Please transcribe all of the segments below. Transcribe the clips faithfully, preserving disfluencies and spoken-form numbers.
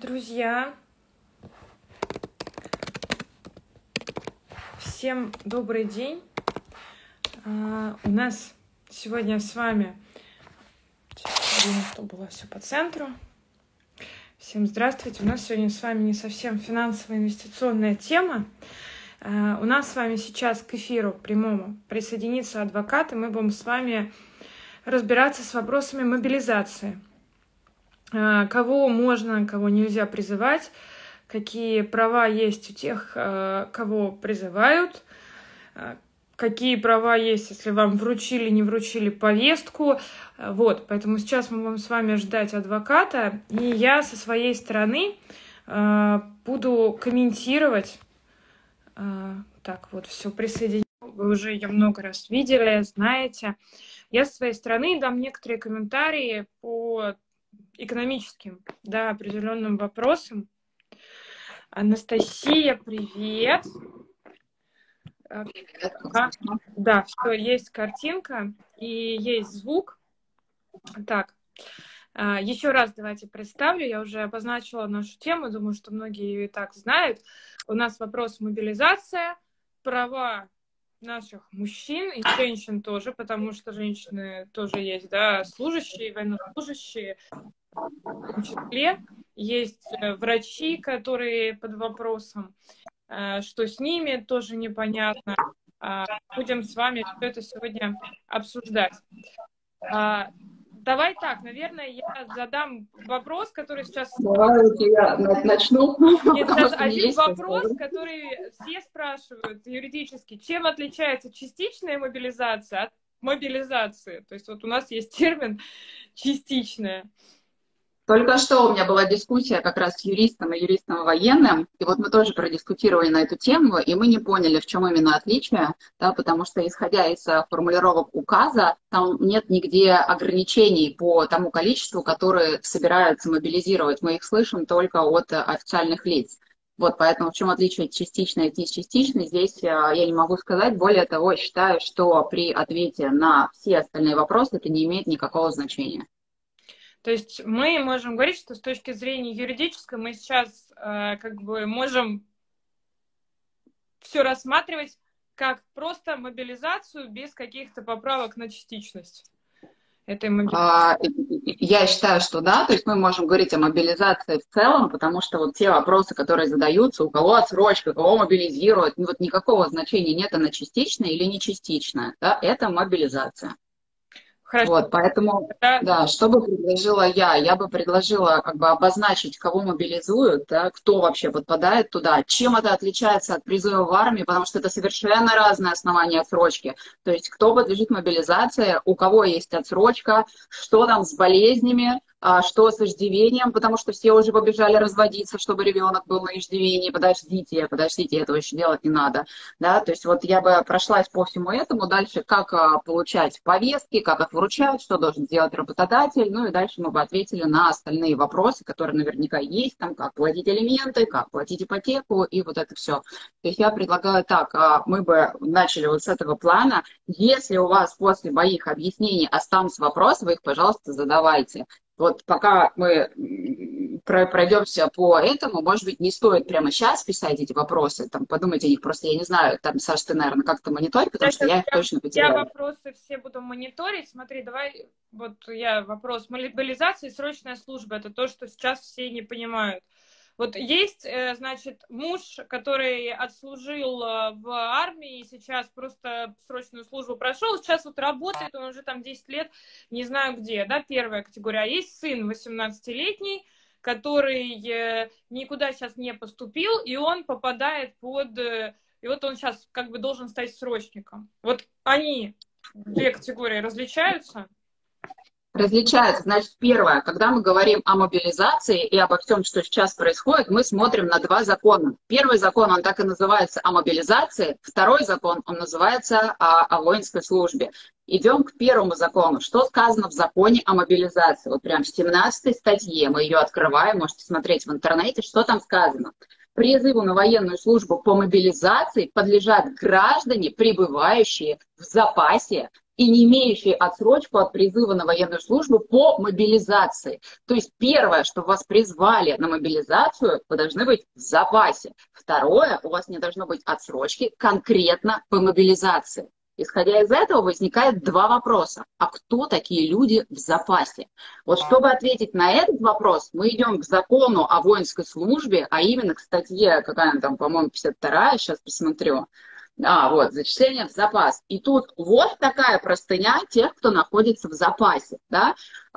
Друзья, всем добрый день. А, у нас сегодня с вами, чтобы было все по центру. Всем здравствуйте. У нас сегодня с вами не совсем финансовая инвестиционная тема. А, у нас с вами сейчас к эфиру прямому присоединится адвокат, и мы будем с вами разбираться с вопросами мобилизации. Кого можно, кого нельзя призывать, какие права есть у тех, кого призывают, какие права есть, если вам вручили, не вручили повестку. Вот, поэтому сейчас мы будем с вами ждать адвоката, и я со своей стороны буду комментировать. Так, вот, все, присоединю. Вы уже ее много раз видели, знаете. Я со своей стороны дам некоторые комментарии по экономическим, да, определенным вопросам. Анастасия, привет. А, да, все, есть картинка и есть звук. Так, еще раз давайте представлю. Я уже обозначила нашу тему, думаю, что многие ее и так знают. У нас вопрос мобилизация, права наших мужчин и женщин тоже, потому что женщины тоже есть, да, служащие, военнослужащие, в том числе. Есть врачи, которые под вопросом, что с ними, тоже непонятно. Будем с вами все это сегодня обсуждать. Давай так, наверное, я задам вопрос, который сейчас... Давайте я начну. Нет, сейчас один вопрос, который все спрашивают юридически. Чем отличается частичная мобилизация от мобилизации? То есть вот у нас есть термин «частичная». Только что у меня была дискуссия как раз с юристом и юристом военным, и вот мы тоже продискутировали на эту тему, и мы не поняли, в чем именно отличие, да, потому что, исходя из формулировок указа, там нет нигде ограничений по тому количеству, которые собираются мобилизировать. Мы их слышим только от официальных лиц. Вот, поэтому в чем отличие частичной и частичной, здесь я не могу сказать. Более того, считаю, что при ответе на все остальные вопросы это не имеет никакого значения. То есть мы можем говорить, что с точки зрения юридической мы сейчас э, как бы можем все рассматривать как просто мобилизацию без каких-то поправок на частичность. Этой мобилизации. Я считаю, что да, то есть мы можем говорить о мобилизации в целом, потому что вот те вопросы, которые задаются, у кого отсрочка, кого мобилизируют, ну, вот никакого значения нет, она частичная или не частичная, да, это мобилизация. Хорошо. Вот, поэтому, да. да, что бы предложила я? Я бы предложила как бы обозначить, кого мобилизуют, да, кто вообще подпадает туда, чем это отличается от призыва в армию, потому что это совершенно разные основания отсрочки. То есть кто подлежит мобилизации, у кого есть отсрочка, что там с болезнями, что с иждивением, потому что все уже побежали разводиться, чтобы ребенок был на иждивении. Подождите, подождите, этого еще делать не надо. Да? То есть вот я бы прошлась по всему этому. Дальше как получать повестки, как их вручать, что должен сделать работодатель. Ну и дальше мы бы ответили на остальные вопросы, которые наверняка есть, там, как платить алименты, как платить ипотеку и вот это все. То есть я предлагаю так, мы бы начали вот с этого плана. Если у вас после моих объяснений останутся вопросы, вы их, пожалуйста, задавайте. Вот пока мы пройдемся по этому, может быть, не стоит прямо сейчас писать эти вопросы, там, подумайте о них, просто я не знаю, там, Саш, ты, наверное, как-то мониторь, потому что я их точно потеряла. Я вопросы все буду мониторить, смотри, давай, вот я вопрос, мобилизация и срочная служба, это то, что сейчас все не понимают. Вот есть, значит, муж, который отслужил в армии, сейчас просто срочную службу прошел, сейчас вот работает, он уже там десять лет, не знаю где, да, первая категория. А есть сын восемнадцатилетний, который никуда сейчас не поступил, и он попадает под... И вот он сейчас как бы должен стать срочником. Вот они, две категории, различаются? Различаются. Значит, первое, когда мы говорим о мобилизации и обо всем, что сейчас происходит, мы смотрим на два закона. Первый закон, он так и называется о мобилизации. Второй закон, он называется о, о воинской службе. Идем к первому закону. Что сказано в законе о мобилизации? Вот прям в семнадцатой статье, мы ее открываем, можете смотреть в интернете, что там сказано. Призыву на военную службу по мобилизации подлежат граждане, пребывающие в запасе и не имеющие отсрочку от призыва на военную службу по мобилизации. То есть первое, что вас призвали на мобилизацию, вы должны быть в запасе. Второе, у вас не должно быть отсрочки конкретно по мобилизации. Исходя из этого возникает два вопроса. А кто такие люди в запасе? Вот чтобы ответить на этот вопрос, мы идем к закону о воинской службе, а именно к статье, какая она там, по-моему, пятьдесят вторая, сейчас посмотрю. А, вот, зачисление в запас. И тут вот такая простыня тех, кто находится в запасе, да.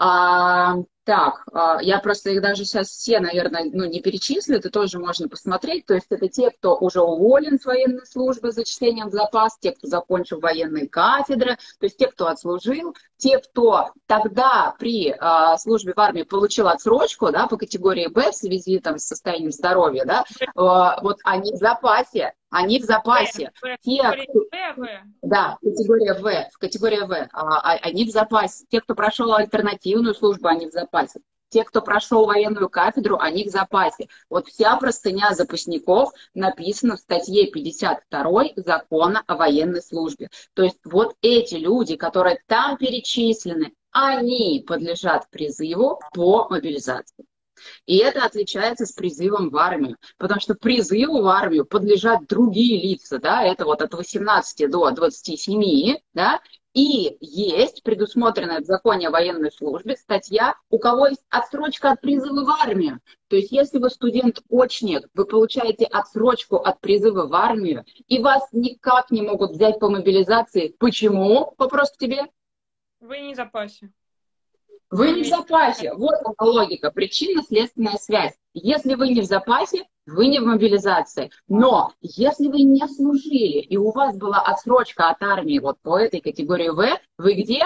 А, так, а, я просто их даже сейчас все, наверное, ну, не перечислю, это тоже можно посмотреть. То есть это те, кто уже уволен с военной службы с зачислением в запас, те, кто закончил военные кафедры, то есть те, кто отслужил, те, кто тогда при а, службе в армии получил отсрочку, да, по категории Б в связи там, с состоянием здоровья, да, а, вот они в запасе. Они в запасе. В, Те, в, в. Да, категория В, в категория В. А, они в запасе. Те, кто прошел альтернативную службу, они в запасе. Те, кто прошел военную кафедру, они в запасе. Вот вся простыня запасников написана в статье пятьдесят второй Закона о военной службе. То есть вот эти люди, которые там перечислены, они подлежат призыву по мобилизации. И это отличается с призывом в армию, потому что призыву в армию подлежат другие лица, да, это вот от восемнадцати до двадцати семи, да, и есть предусмотренная в законе о военной службе статья, у кого есть отсрочка от призыва в армию. То есть если вы студент-очник, вы получаете отсрочку от призыва в армию, и вас никак не могут взять по мобилизации. Почему? Вопрос к тебе. Вы не в запасе. Вы не в запасе. Вот эта логика, причинно-следственная связь. Если вы не в запасе, вы не в мобилизации. Но если вы не служили, и у вас была отсрочка от армии вот по этой категории В, вы где?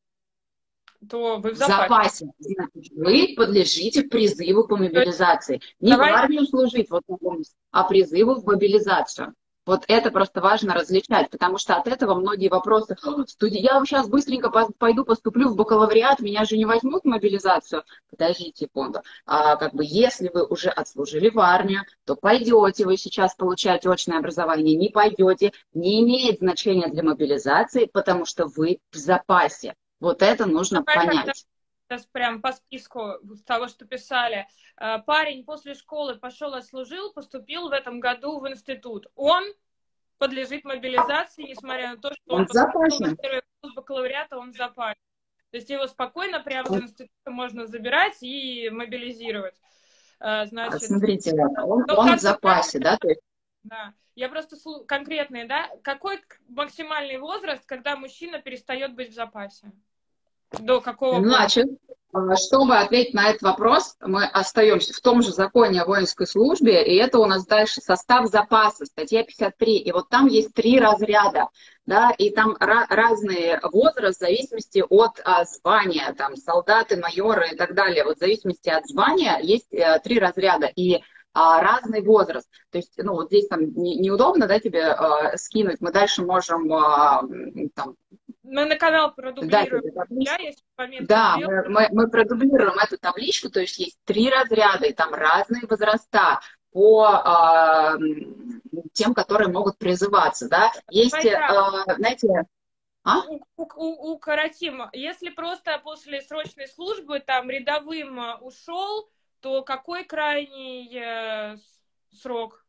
То вы в запасе. запасе. Значит, вы подлежите призыву по мобилизации. Не Давай. в армию служить, вот, а призыву в мобилизацию. Вот это просто важно различать, потому что от этого многие вопросы, студия, я сейчас быстренько пойду поступлю в бакалавриат, меня же не возьмут в мобилизацию. Подождите секунду. А, как бы, если вы уже отслужили в армию, то пойдете вы сейчас получать очное образование, не пойдете, не имеет значения для мобилизации, потому что вы в запасе. Вот это нужно Давай понять. Сейчас прям по списку того, что писали. Парень после школы пошел, отслужил, поступил в этом году в институт. Он подлежит мобилизации, несмотря на то, что он, он поступил на первый курс бакалавриата, он в запасе. То есть его спокойно прямо из института можно забирать и мобилизировать. Значит, смотрите, он, ну, он в запасе, да? То есть... Да. Я просто конкретный, да? Какой максимальный возраст, когда мужчина перестает быть в запасе? До какого Значит, года? Чтобы ответить на этот вопрос, мы остаемся в том же законе о воинской службе, и это у нас дальше состав запаса, статья пятьдесят три, и вот там есть три разряда, да, и там разный возраст в зависимости от а, звания, там, солдаты, майоры и так далее, вот в зависимости от звания есть а, три разряда, и а, разный возраст, то есть, ну, вот здесь там не, неудобно, да, тебе а, скинуть, мы дальше можем, а, там, мы на канал продублируем. Да, я, если да мы, мы, мы продублируем эту табличку, то есть есть три разряда, и там разные возраста по э, тем, которые могут призываться, да. Есть, э, знаете... А? У, у, укоротим. Если просто после срочной службы там рядовым ушел, то какой крайний э, срок?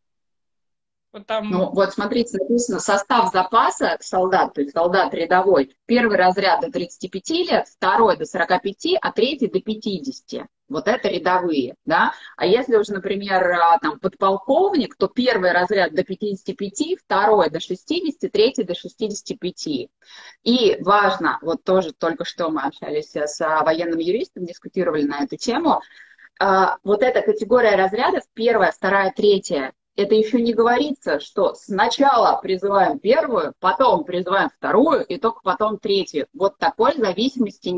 Вот там... Ну, вот смотрите, написано состав запаса солдат, то есть солдат рядовой. Первый разряд до тридцати пяти лет, второй до сорока пяти, а третий до пятидесяти. Вот это рядовые, да. А если уже, например, там, подполковник, то первый разряд до пятидесяти пяти, второй до шестидесяти, третий до шестидесяти пяти. И важно, вот тоже только что мы общались с военным юристом, дискутировали на эту тему, вот эта категория разрядов, первая, вторая, третья, это еще не говорится, что сначала призываем первую, потом призываем вторую и только потом третью. Вот такой зависимости нет.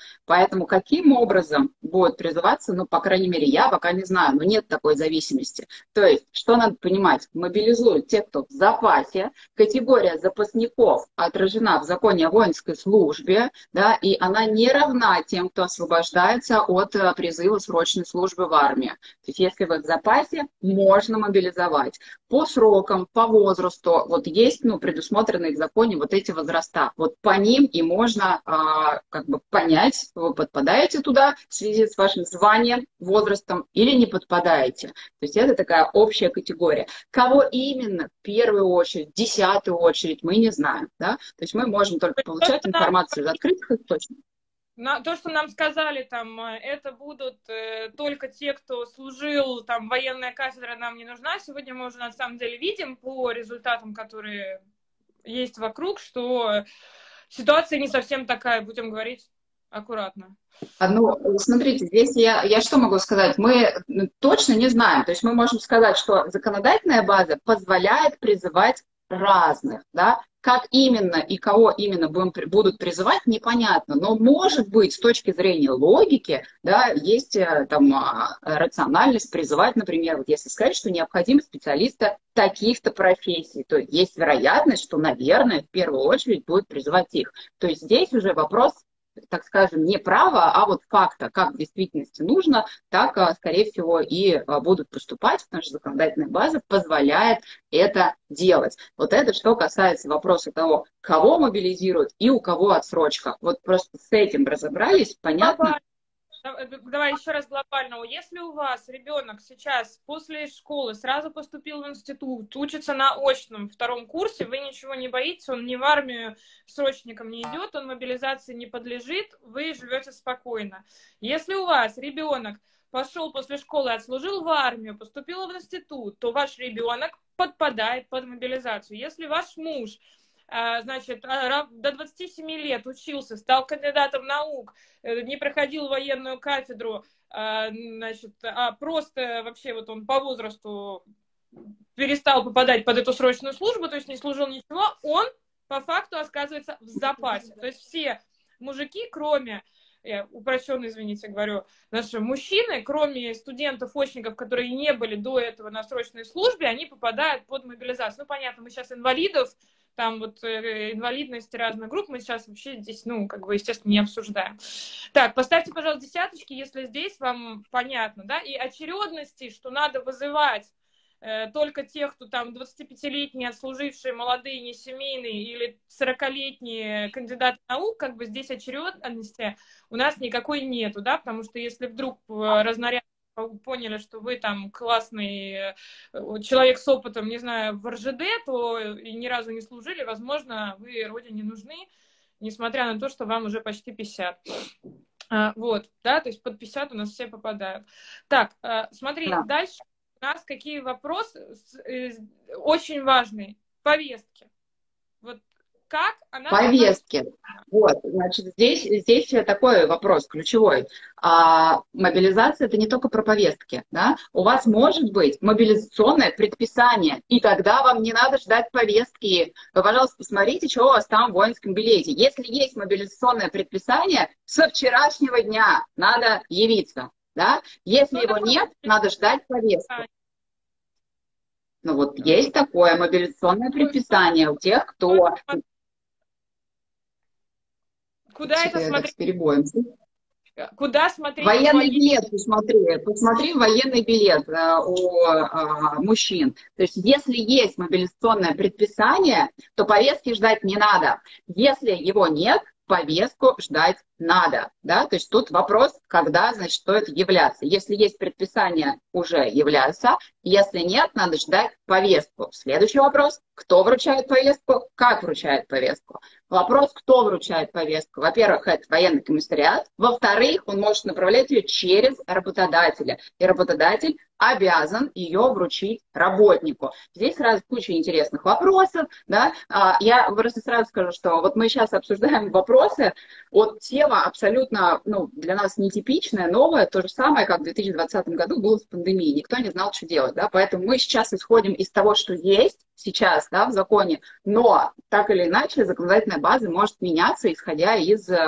Поэтому каким образом будет призываться, ну, по крайней мере, я пока не знаю, но нет такой зависимости. То есть, что надо понимать? Мобилизуют те, кто в запасе. Категория запасников отражена в законе о воинской службе, да, и она не равна тем, кто освобождается от призыва срочной службы в армии. То есть, если вы в запасе, можно мобилизовать. По срокам, по возрасту, вот есть, ну, предусмотренные в законе вот эти возраста. Вот по ним и можно а, как бы понять, вы подпадаете туда в связи с вашим званием, возрастом или не подпадаете. То есть это такая общая категория. Кого именно в первую очередь, в десятую очередь, мы не знаем. Да? То есть мы можем только получать информацию из открытых источников. На, то, что нам сказали, там, это будут э, только те, кто служил, там, военная кафедра нам не нужна. Сегодня мы уже на самом деле видим по результатам, которые есть вокруг, что ситуация не совсем такая, будем говорить аккуратно. Ну, смотрите, здесь я, я что могу сказать? Мы точно не знаем. То есть мы можем сказать, что законодательная база позволяет призывать разных, да, как именно и кого именно будем, будут призывать, непонятно, но может быть с точки зрения логики, да, есть там рациональность призывать, например, вот если сказать, что необходимы специалисты таких-то профессий, то есть вероятность, что, наверное, в первую очередь будет призывать их. То есть здесь уже вопрос, так скажем, не права, а вот факта, как в действительности нужно, так, скорее всего, и будут поступать, потому что законодательная база позволяет это делать. Вот это что касается вопроса того, кого мобилизируют и у кого отсрочка. Вот просто с этим разобрались, понятно? Давай еще раз глобально. Если у вас ребенок сейчас после школы сразу поступил в институт, учится на очном втором курсе, вы ничего не боитесь, он ни в армию срочником не идет, он мобилизации не подлежит, вы живете спокойно. Если у вас ребенок пошел после школы, отслужил в армию, поступил в институт, то ваш ребенок подпадает под мобилизацию. Если ваш муж, значит, до двадцати семи лет учился, стал кандидатом наук, не проходил военную кафедру, значит, а просто вообще вот он по возрасту перестал попадать под эту срочную службу, то есть не служил ничего, он по факту оказывается в запасе. То есть все мужики, кроме, я упрощенно, извините, говорю, наши мужчины, кроме студентов-очников, которые не были до этого на срочной службе, они попадают под мобилизацию. Ну, понятно, мы сейчас инвалидов, там вот э, инвалидность разных групп мы сейчас вообще здесь, ну, как бы, естественно, не обсуждаем. Так, поставьте, пожалуйста, десяточки, если здесь вам понятно, да, и очередности, что надо вызывать э, только тех, кто там двадцатипятилетние, отслужившие, молодые, несемейные или сорокалетние кандидаты наук, как бы здесь очередности у нас никакой нету, да, потому что если вдруг разнаряд поняли, что вы там классный человек с опытом, не знаю, в эр жэ дэ, то и ни разу не служили, возможно, вы родине нужны, несмотря на то, что вам уже почти пятьдесят. А, вот, да, то есть под пятьдесят у нас все попадают. Так, смотри, да. Дальше у нас какие вопросы очень важные. Повестки. Вот как она... Повестки. Вот, значит, здесь, здесь такой вопрос ключевой. А, мобилизация – это не только про повестки, да? У вас может быть мобилизационное предписание, и тогда вам не надо ждать повестки. Вы, пожалуйста, посмотрите, что у вас там в воинском билете. Если есть мобилизационное предписание, со вчерашнего дня надо явиться, да? Если его нет, надо ждать повестку. Ну вот есть такое мобилизационное предписание у тех, кто... Куда это смотреть? С перебоем. Куда смотреть? Военный билет, посмотри, посмотри военный билет у а, мужчин. То есть, если есть мобилизационное предписание, то повестки ждать не надо. Если его нет, повестку ждать надо. Да? То есть тут вопрос, когда, значит, стоит являться. Если есть предписание, уже являются. Если нет, надо ждать повестку. Следующий вопрос, кто вручает повестку, как вручает повестку. Вопрос, кто вручает повестку. Во-первых, это военный комиссариат. Во-вторых, он может направлять ее через работодателя. И работодатель обязан ее вручить работнику. Здесь сразу куча интересных вопросов. Да? Я просто сразу скажу, что вот мы сейчас обсуждаем вопросы. Вот тема абсолютно, ну, для нас нетипичная, новая. То же самое, как в две тысячи двадцатом году было с пандемией. Никто не знал, что делать. Да? Поэтому мы сейчас исходим из того, что есть сейчас, да, в законе. Но так или иначе законодательная база может меняться, исходя из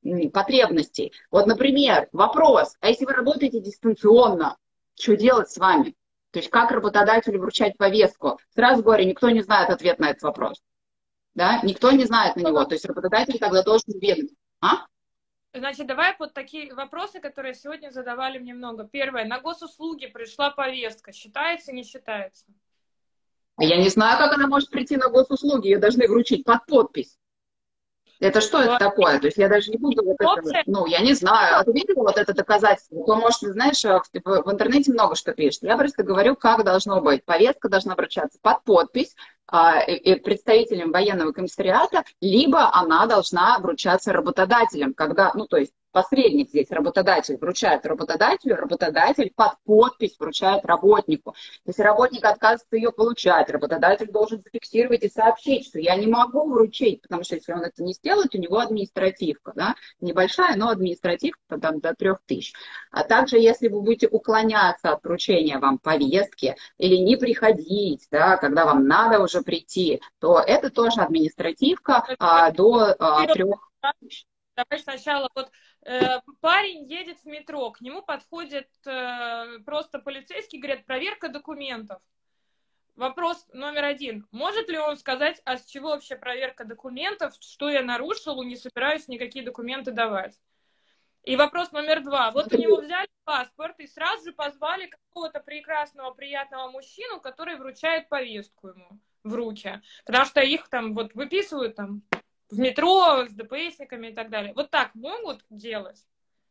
потребностей. Вот, например, вопрос, а если вы работаете дистанционно, что делать с вами? То есть как работодателю вручать повестку? Сразу говорю, никто не знает ответ на этот вопрос. Да? Никто не знает на него. То есть работодатель тогда должен бегать. А? Значит, давай вот такие вопросы, которые сегодня задавали мне много. Первое. На госуслуги пришла повестка. Считается, не считается? Я не знаю, как она может прийти на госуслуги. Ее должны вручить под подпись. Это что это такое? То есть я даже не буду вот это... Ну, я не знаю. А ты видела вот это доказательство? То, может, знаешь, в, в интернете много что пишет. Я просто говорю, как должно быть. Повестка должна вручаться под подпись а, и, и представителем военного комиссариата, либо она должна вручаться работодателем, когда, ну, то есть посредник здесь, работодатель, вручает работодателю, работодатель под подпись вручает работнику. Если работник отказывается ее получать, работодатель должен зафиксировать и сообщить, что я не могу вручить, потому что если он это не сделает, у него административка, да, небольшая, но административка там до трех тысяч. А также, если вы будете уклоняться от вручения вам повестки или не приходить, да, когда вам надо уже прийти, то это тоже административка а, до а, трех тысяч. Давай сначала, вот э, парень едет в метро, к нему подходит э, просто полицейский, говорит, проверка документов. Вопрос номер один. Может ли он сказать, а с чего вообще проверка документов, что я нарушил, не собираюсь никакие документы давать? И вопрос номер два. Вот у него взяли паспорт и сразу же позвали какого-то прекрасного, приятного мужчину, который вручает повестку ему в руки. Потому что их там вот выписывают там в метро с ДПСниками и так далее. Вот так могут делать?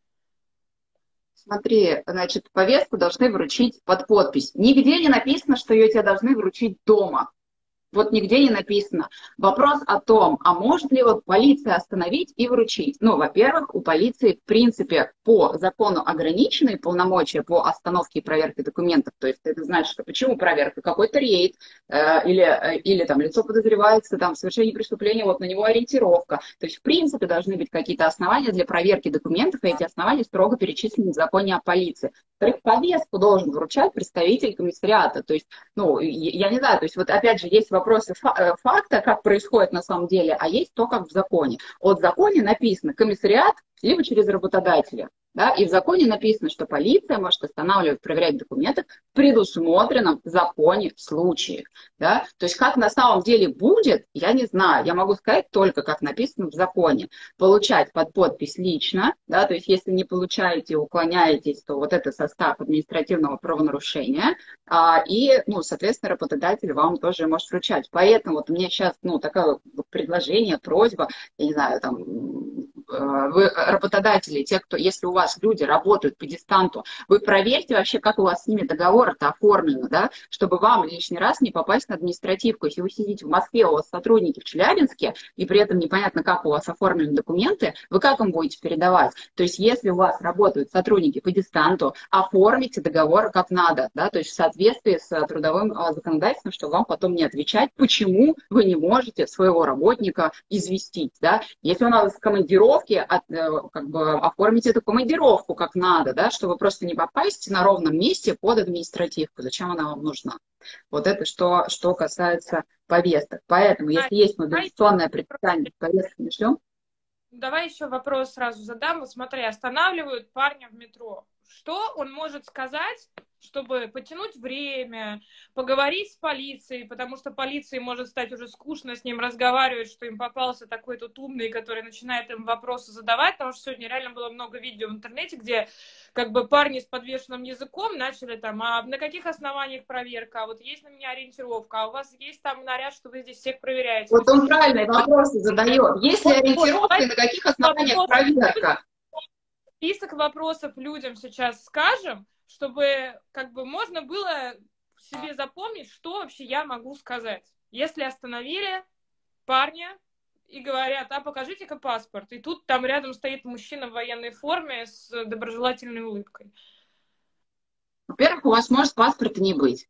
Смотри, значит, повестку должны вручить под подпись. Нигде не написано, что ее тебе должны вручить дома. Вот нигде не написано. Вопрос о том, а может ли вот полиция остановить и вручить? Ну, во-первых, у полиции, в принципе, по закону ограниченные полномочия по остановке и проверке документов. То есть это значит, что почему проверка? Какой-то рейд э, или, э, или там лицо подозревается там, в совершении преступления, вот на него ориентировка. То есть, в принципе, должны быть какие-то основания для проверки документов, и эти основания строго перечислены в законе о полиции. Во-вторых, повестку должен вручать представитель комиссариата. То есть, ну, я не знаю, то есть вот опять же есть вопросы факта, как происходит на самом деле, а есть то, как в законе. Вот в законе написано комиссариат либо через работодателя. Да, и в законе написано, что полиция может останавливать, проверять документы в предусмотренном в законе случае. Да? То есть как на самом деле будет, я не знаю. Я могу сказать только, как написано в законе. Получать под подпись лично, да, то есть если не получаете, уклоняетесь, то вот это состав административного правонарушения. А, и, ну, соответственно, работодатель вам тоже может вручать. Поэтому вот у меня сейчас, ну, такое предложение, просьба, я не знаю, там, вы работодатели, те, кто, если у вас люди работают по дистанту, вы проверьте вообще, как у вас с ними договор-то оформлено, да, чтобы вам лишний раз не попасть на административку. Если вы сидите в Москве, у вас сотрудники в Челябинске, и при этом непонятно, как у вас оформлены документы, вы как им будете передавать? То есть, если у вас работают сотрудники по дистанту, оформите договор как надо, да, то есть в соответствии с трудовым законодательством, чтобы вам потом не отвечать, почему вы не можете своего работника известить, да. Если у нас командировка, От, как бы, оформить эту командировку как надо, да, чтобы просто не попасть на ровном месте под административку. Зачем она вам нужна? Вот это что, что касается повесток. Поэтому, если есть мобилизационное предписание, повестки не ждем. Давай еще вопрос сразу задам. Вот смотри, останавливают парня в метро. Что он может сказать, чтобы потянуть время, поговорить с полицией, потому что полиции может стать уже скучно с ним разговаривать, что им попался такой тут умный, который начинает им вопросы задавать, потому что сегодня реально было много видео в интернете, где как бы парни с подвешенным языком начали там, а на каких основаниях проверка, а вот есть на меня ориентировка, а у вас есть там наряд, что вы здесь всех проверяете. Вот он правильные вопросы задает. Есть ли ориентировка и на каких основаниях проверка? Список вопросов людям сейчас скажем, чтобы как бы можно было себе запомнить, что вообще я могу сказать. Если остановили парня и говорят, а покажите-ка паспорт. И тут там рядом стоит мужчина в военной форме с доброжелательной улыбкой. Во-первых, у вас может паспорта не быть.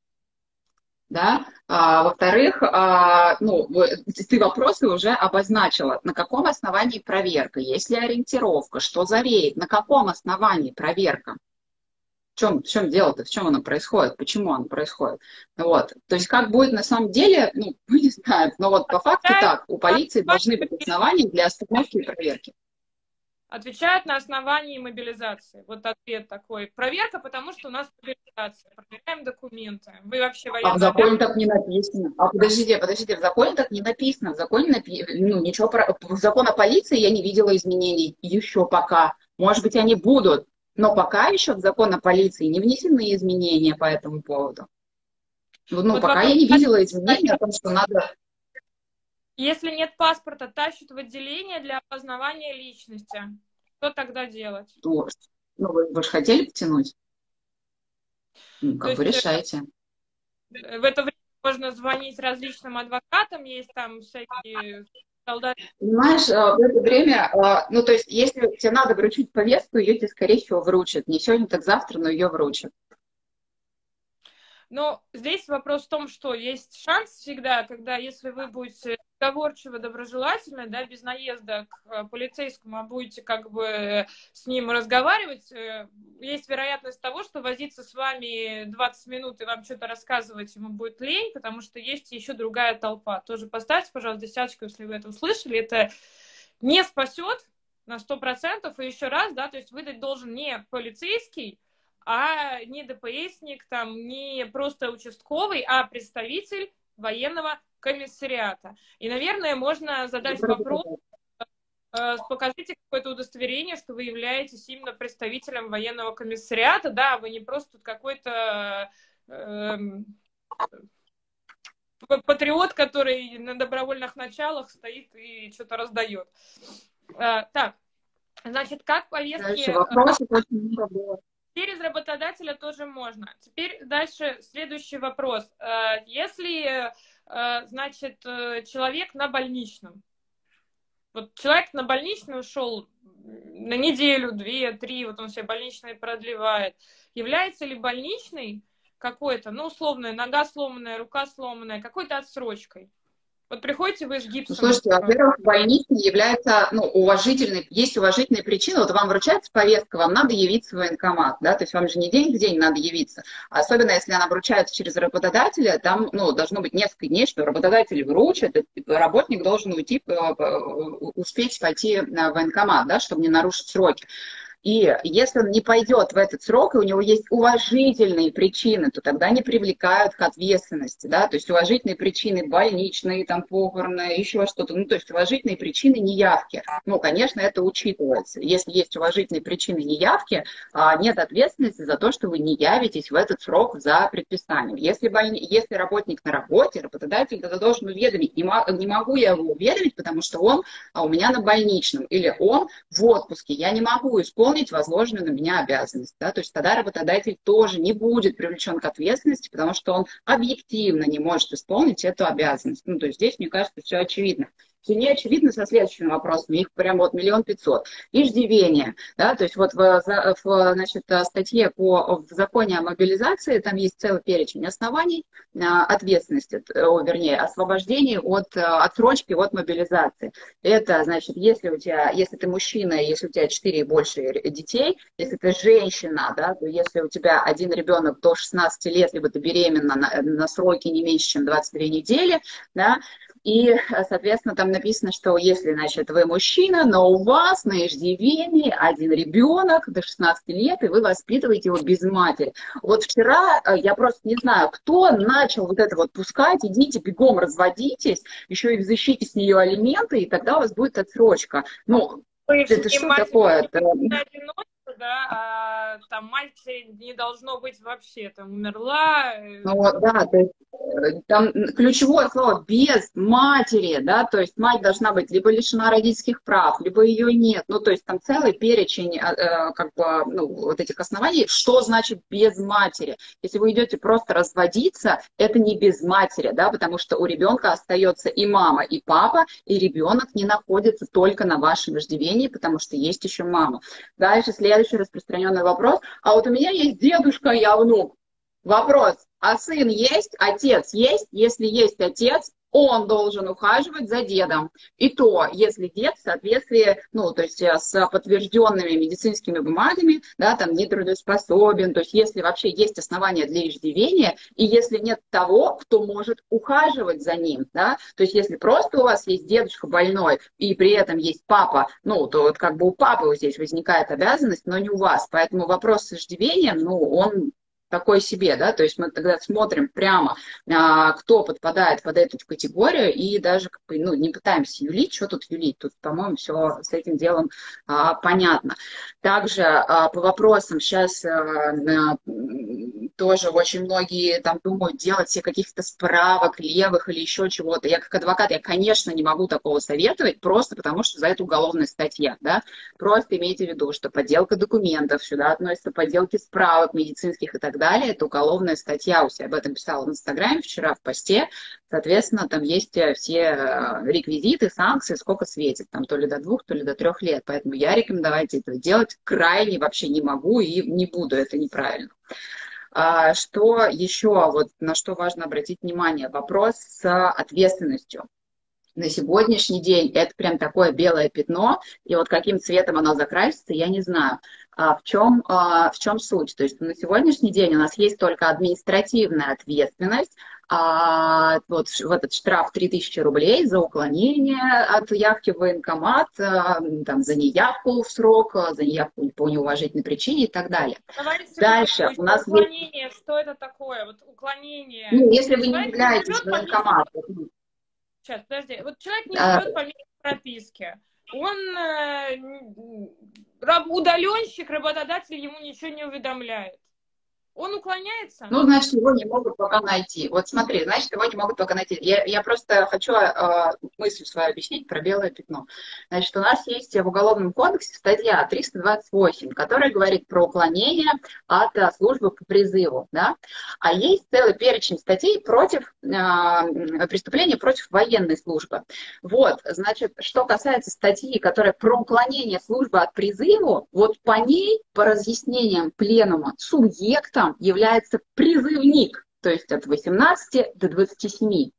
Да? А, во-вторых, а, ну, ты вопросы уже обозначила. На каком основании проверка? Есть ли ориентировка? Что за рейд? На каком основании проверка? В чем, в чем дело-то? В чем оно происходит? Почему оно происходит? Вот. То есть как будет на самом деле, ну, мы не знаем. Но вот по факту так. У полиции должны быть основания для остановки и проверки. Отвечают на основании мобилизации. Вот ответ такой. Проверка, потому что у нас мобилизация. Проверяем документы. Вы вообще А в военный законе обязан? так не написано. А подождите, подождите, в законе так не написано. В законе напи... ну, ничего про... В закон о полиции я не видела изменений еще пока. Может быть, они будут. Но пока еще в закон о полиции не внесены изменения по этому поводу. Ну, Вот пока вопрос. я не видела изменений о том, что надо... Если нет паспорта, тащат в отделение для опознавания личности. Что тогда делать? Ну, вы, вы же хотели потянуть? Ну, То как бы есть решайте. в это время можно звонить различным адвокатам, есть там всякие солдаты. Понимаешь, в это время, ну, то есть, если тебе надо вручить повестку, ее тебе, скорее всего, вручат. Не сегодня, так завтра, но ее вручат. Но здесь вопрос в том, что есть шанс всегда, когда если вы будете разговорчиво, доброжелательны, да, без наезда к полицейскому, а будете как бы с ним разговаривать, есть вероятность того, что возиться с вами двадцать минут и вам что-то рассказывать ему будет лень, потому что есть еще другая толпа. Тоже поставьте, пожалуйста, десяточку, если вы это услышали. Это не спасет на сто процентов. И еще раз, да, то есть выдать должен не полицейский, а не ДПСник, там, не просто участковый, а представитель военного комиссариата. И, наверное, можно задать вопрос, покажите какое-то удостоверение, что вы являетесь именно представителем военного комиссариата, да, вы не просто какой-то э, патриот, который на добровольных началах стоит и что-то раздает. Э, так, значит, как повестки... Вопросов очень много было. Через работодателя тоже можно. Теперь дальше следующий вопрос. Если, значит, человек на больничном, вот человек на больничный ушел на неделю, две, три, вот он себе больничный продлевает, является ли больничный какой-то, ну, условно, нога сломанная, рука сломанная, какой-то отсрочкой? Вот приходите вы с гипсом. Ну, слушайте, во-первых, больничный является, ну, уважительной, есть уважительные причины. Вот вам вручается повестка, вам надо явиться в военкомат, да, то есть вам же не день в день надо явиться. Особенно, если она вручается через работодателя, там, ну, должно быть несколько дней, что работодатель вручит, работник должен уйти, успеть пойти в военкомат, да, чтобы не нарушить сроки. И если он не пойдет в этот срок, и у него есть уважительные причины, то тогда не привлекают к ответственности, да, то есть уважительные причины больничные, там, похороны, еще что-то, ну, то есть уважительные причины неявки. Ну, конечно, это учитывается. Если есть уважительные причины неявки, нет ответственности за то, что вы не явитесь в этот срок за предписанием. Если, больни... если работник на работе, работодатель тогда должен уведомить, не, м- не могу я его уведомить, потому что он а у меня на больничном, или он в отпуске, я не могу исполнить возложенную на меня обязанность. Да? То есть тогда работодатель тоже не будет привлечен к ответственности, потому что он объективно не может исполнить эту обязанность. Ну, то есть здесь, мне кажется, все очевидно. Все не очевидно со следующими вопросами, их прям вот миллион пятьсот. Иждивение, да, то есть вот в, в значит, статье по в законе о мобилизации там есть целый перечень оснований ответственности, вернее, освобождения от отсрочки от мобилизации. Это, значит, если у тебя, если ты мужчина, если у тебя четыре и больше детей, если ты женщина, да, то если у тебя один ребенок до шестнадцати лет, либо ты беременна на, на сроки не меньше, чем двадцать две недели, да, и, соответственно, там написано, что если, значит, вы мужчина, но у вас на иждивении один ребенок до шестнадцати лет, и вы воспитываете его без матери. Вот вчера, я просто не знаю, кто начал вот это вот пускать, идите бегом разводитесь, еще и взыщите с нее алименты, и тогда у вас будет отсрочка. Ну, это что такое? Да, а там мать не должно быть вообще, там умерла. Ну, да, то есть там ключевое слово без матери, да, то есть мать должна быть либо лишена родительских прав, либо ее нет. Ну, то есть там целый перечень как бы, ну, вот этих оснований, что значит без матери. Если вы идете просто разводиться, это не без матери, да, потому что у ребенка остается и мама, и папа, и ребенок не находится только на вашем иждивении, потому что есть еще мама. Дальше следующий распространенный вопрос. А вот у меня есть дедушка, я внук. Вопрос. А сын есть? Отец есть? Если есть отец, он должен ухаживать за дедом. И то, если дед в соответствии, ну, то есть с подтвержденными медицинскими бумагами, да, там не трудоспособен, то есть если вообще есть основания для иждивения, и если нет того, кто может ухаживать за ним, да, то есть если просто у вас есть дедушка больной, и при этом есть папа, ну, то вот как бы у папы вот здесь возникает обязанность, но не у вас. Поэтому вопрос с иждивением, ну, он такой себе, да, то есть мы тогда смотрим прямо, а, кто подпадает под эту категорию, и даже как бы, ну, не пытаемся юлить, что тут юлить, тут, по-моему, все с этим делом а, понятно. Также а, по вопросам сейчас а, тоже очень многие там думают делать все каких-то справок левых или еще чего-то. Я как адвокат, я, конечно, не могу такого советовать, просто потому что за это уголовная статья, да. Просто имейте в виду, что подделка документов, сюда относятся подделки справок медицинских и так далее. Это уголовная статья, у себя об этом писала в Инстаграме вчера в посте. Соответственно, там есть все реквизиты, санкции, сколько светит, там то ли до двух, то ли до трех лет. Поэтому я рекомендовать это делать крайне вообще не могу и не буду, это неправильно. А что еще, вот на что важно обратить внимание? Вопрос с ответственностью. На сегодняшний день это прям такое белое пятно, и вот каким цветом оно закрасится, я не знаю. А в чем, а, в чем суть? То есть на сегодняшний день у нас есть только административная ответственность, а, вот, в этот штраф три тысячи рублей за уклонение от явки в военкомат, а, там, за неявку в срок, за неявку по неуважительной причине и так далее. Давайте Дальше у нас уклонение, есть... что это такое? Вот уклонение. Ну, если вы не являетесь военкоматом. Сейчас, подожди. Вот человек не живет по месте прописки. Он э, удаленщик, работодатель ему ничего не уведомляет. Он уклоняется? Ну, значит, его не могут пока найти. Вот смотри, значит, его не могут пока найти. Я, я просто хочу э, мысль свою объяснить про белое пятно. Значит, у нас есть в Уголовном кодексе статья триста двадцать восемь, которая говорит про уклонение от э, службы по призыву, да? А есть целый перечень статей против э, преступления против военной службы. Вот, значит, что касается статьи, которая про уклонение службы от призыва, вот по ней, по разъяснениям пленума, субъектом является призывник, то есть от восемнадцати до двадцати семи.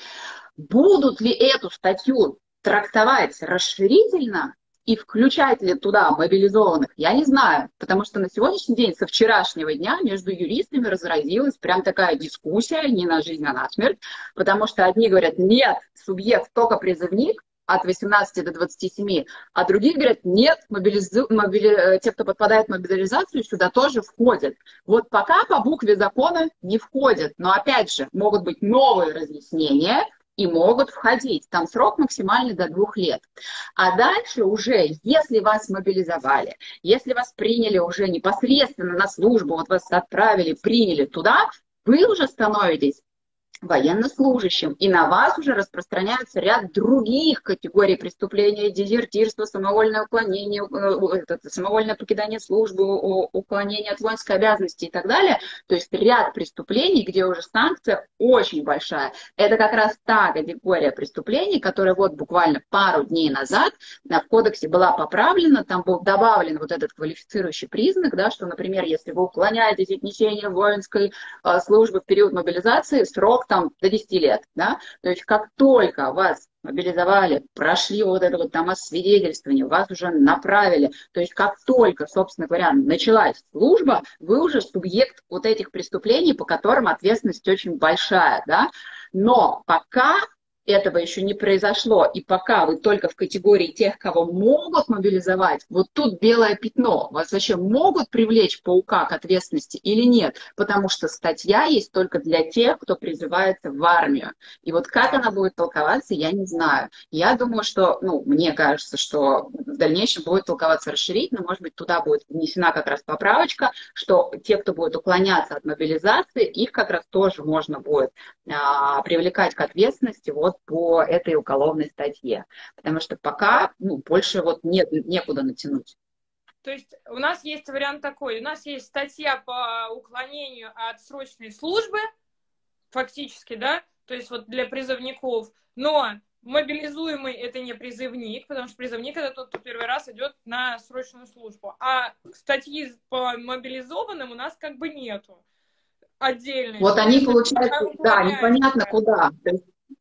Будут ли эту статью трактовать расширительно и включать ли туда мобилизованных, я не знаю, потому что на сегодняшний день, со вчерашнего дня, между юристами разразилась прям такая дискуссия, не на жизнь, а на смерть, потому что одни говорят, нет, субъект только призывник, от восемнадцати до двадцати семи, а другие говорят, нет, мобилизу... мобили... те, кто подпадает в мобилизацию, сюда тоже входят. Вот пока по букве закона не входят, но опять же, могут быть новые разъяснения и могут входить. Там срок максимальный до двух лет. А дальше уже, если вас мобилизовали, если вас приняли уже непосредственно на службу, вот вас отправили, приняли туда, вы уже становитесь военнослужащим, и на вас уже распространяется ряд других категорий преступления: дезертирство, самовольное уклонение, самовольное покидание службы, уклонение от воинской обязанности и так далее. То есть ряд преступлений, где уже санкция очень большая. Это как раз та категория преступлений, которая вот буквально пару дней назад в кодексе была поправлена, там был добавлен вот этот квалифицирующий признак, да, что, например, если вы уклоняетесь от несения воинской службы в период мобилизации, срок там до десяти лет, да, то есть как только вас мобилизовали, прошли вот это вот там освидетельствование, вас уже направили, то есть как только, собственно говоря, началась служба, вы уже субъект вот этих преступлений, по которым ответственность очень большая, да, но пока этого еще не произошло, и пока вы только в категории тех, кого могут мобилизовать, вот тут белое пятно. Вас вообще могут привлечь по УК к ответственности или нет? Потому что статья есть только для тех, кто призывается в армию. И вот как она будет толковаться, я не знаю. Я думаю, что, ну, мне кажется, что в дальнейшем будет толковаться расширительно, может быть, туда будет внесена как раз поправочка, что те, кто будет уклоняться от мобилизации, их как раз тоже можно будет а, привлекать к ответственности вот по этой уголовной статье. Потому что пока, ну, больше вот нет, некуда натянуть. То есть у нас есть вариант такой. У нас есть статья по уклонению от срочной службы, фактически, да, то есть вот для призывников, но мобилизуемый это не призывник, потому что призывник это тот, кто первый раз идет на срочную службу. А статьи по мобилизованным у нас как бы нету отдельно. Вот они, получается, да, непонятно куда.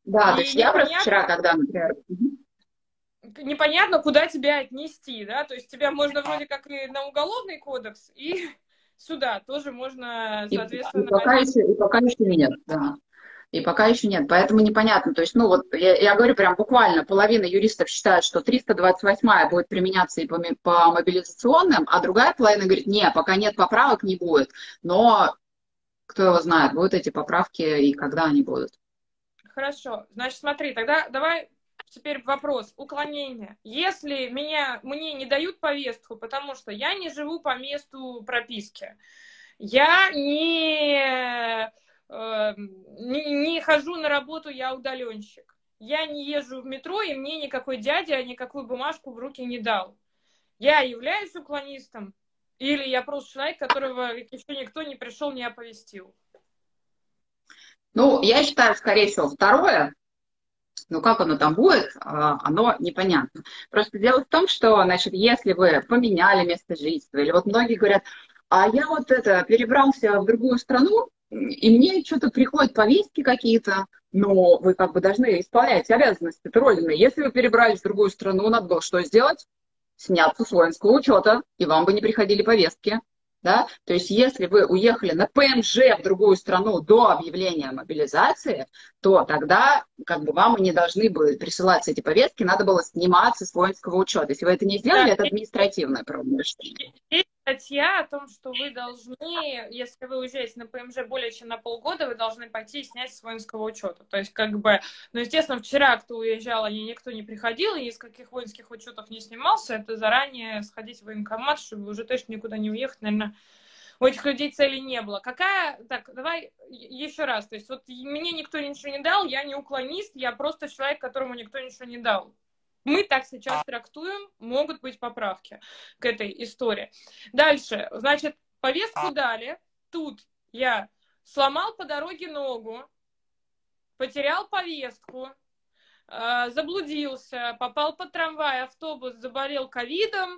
Да, то И есть я просто вчера, непонятно, когда, например, непонятно, куда тебя отнести, да, то есть тебя можно вроде как и на уголовный кодекс, и сюда тоже можно, и, и соответственно, пока еще, и пока еще нет, да. И пока еще нет, поэтому непонятно. То есть, ну вот я, я говорю прям буквально, половина юристов считает, что триста двадцать восьмая будет применяться и по, ми- по мобилизационным, а другая половина говорит, не, пока нет поправок, не будет. Но кто его знает, будут эти поправки и когда они будут. хорошо. Значит, смотри, тогда давай теперь вопрос. Уклонение. Если меня, мне не дают повестку, потому что я не живу по месту прописки, я не, э, не, не хожу на работу, я удаленщик. Я не езжу в метро, и мне никакой дядя никакую бумажку в руки не дал. Я являюсь уклонистом, или я просто человек, которого еще никто не пришел, не оповестил. Ну, я считаю, скорее всего, второе, но как оно там будет, а, оно непонятно. Просто дело в том, что, значит, если вы поменяли место жительства, или вот многие говорят, а я вот это, перебрался в другую страну, и мне что-то приходят повестки какие-то, но вы как бы должны исполнять обязанности Родины. Если вы перебрались в другую страну, надо было что сделать? Сняться с воинского учета, и вам бы не приходили повестки. Да? То есть если вы уехали на ПМЖ в другую страну до объявления мобилизации, то тогда как бы вам и не должны были присылаться эти повестки, надо было сниматься с воинского учета. Если вы это не Да, сделали, это административное правонарушение. есть статья о том, что вы должны, если вы уезжаете на ПМЖ более чем на полгода, вы должны пойти и снять с воинского учета. То есть, как бы, ну, естественно, вчера, кто уезжал, они никто не приходил, и ни с каких воинских учетов не снимался. Это заранее сходить в военкомат, чтобы уже точно никуда не уехать, наверное, у этих людей цели не было. Какая... Так, давай еще раз. То есть, вот мне никто ничего не дал, я не уклонист, я просто человек, которому никто ничего не дал. Мы так сейчас трактуем, могут быть поправки к этой истории. Дальше, значит, повестку дали. Тут я сломал по дороге ногу, потерял повестку, заблудился, попал под трамвай, автобус, заболел ковидом,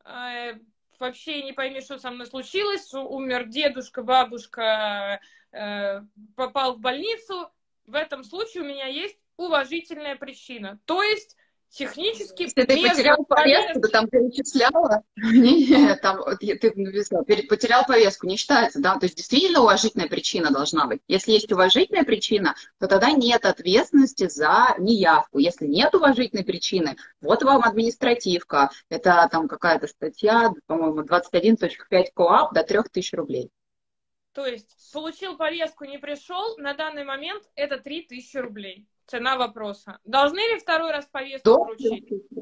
вообще не пойми, что со мной случилось, умер дедушка, бабушка, попал в больницу. В этом случае у меня есть уважительная причина. То есть технически Если ты между потерял повестку, повесткой... ты там перечисляла, не, там ты написала, потерял повестку, не считается, да, то есть действительно уважительная причина должна быть. Если есть уважительная причина, то тогда нет ответственности за неявку. Если нет уважительной причины, вот вам административка, это там какая-то статья, по-моему, двадцать один точка пять КоАП до трех тысяч рублей. То есть получил повестку, не пришел, на данный момент это три тысячи рублей. Цена вопроса. Должны ли второй раз повестку До вручить?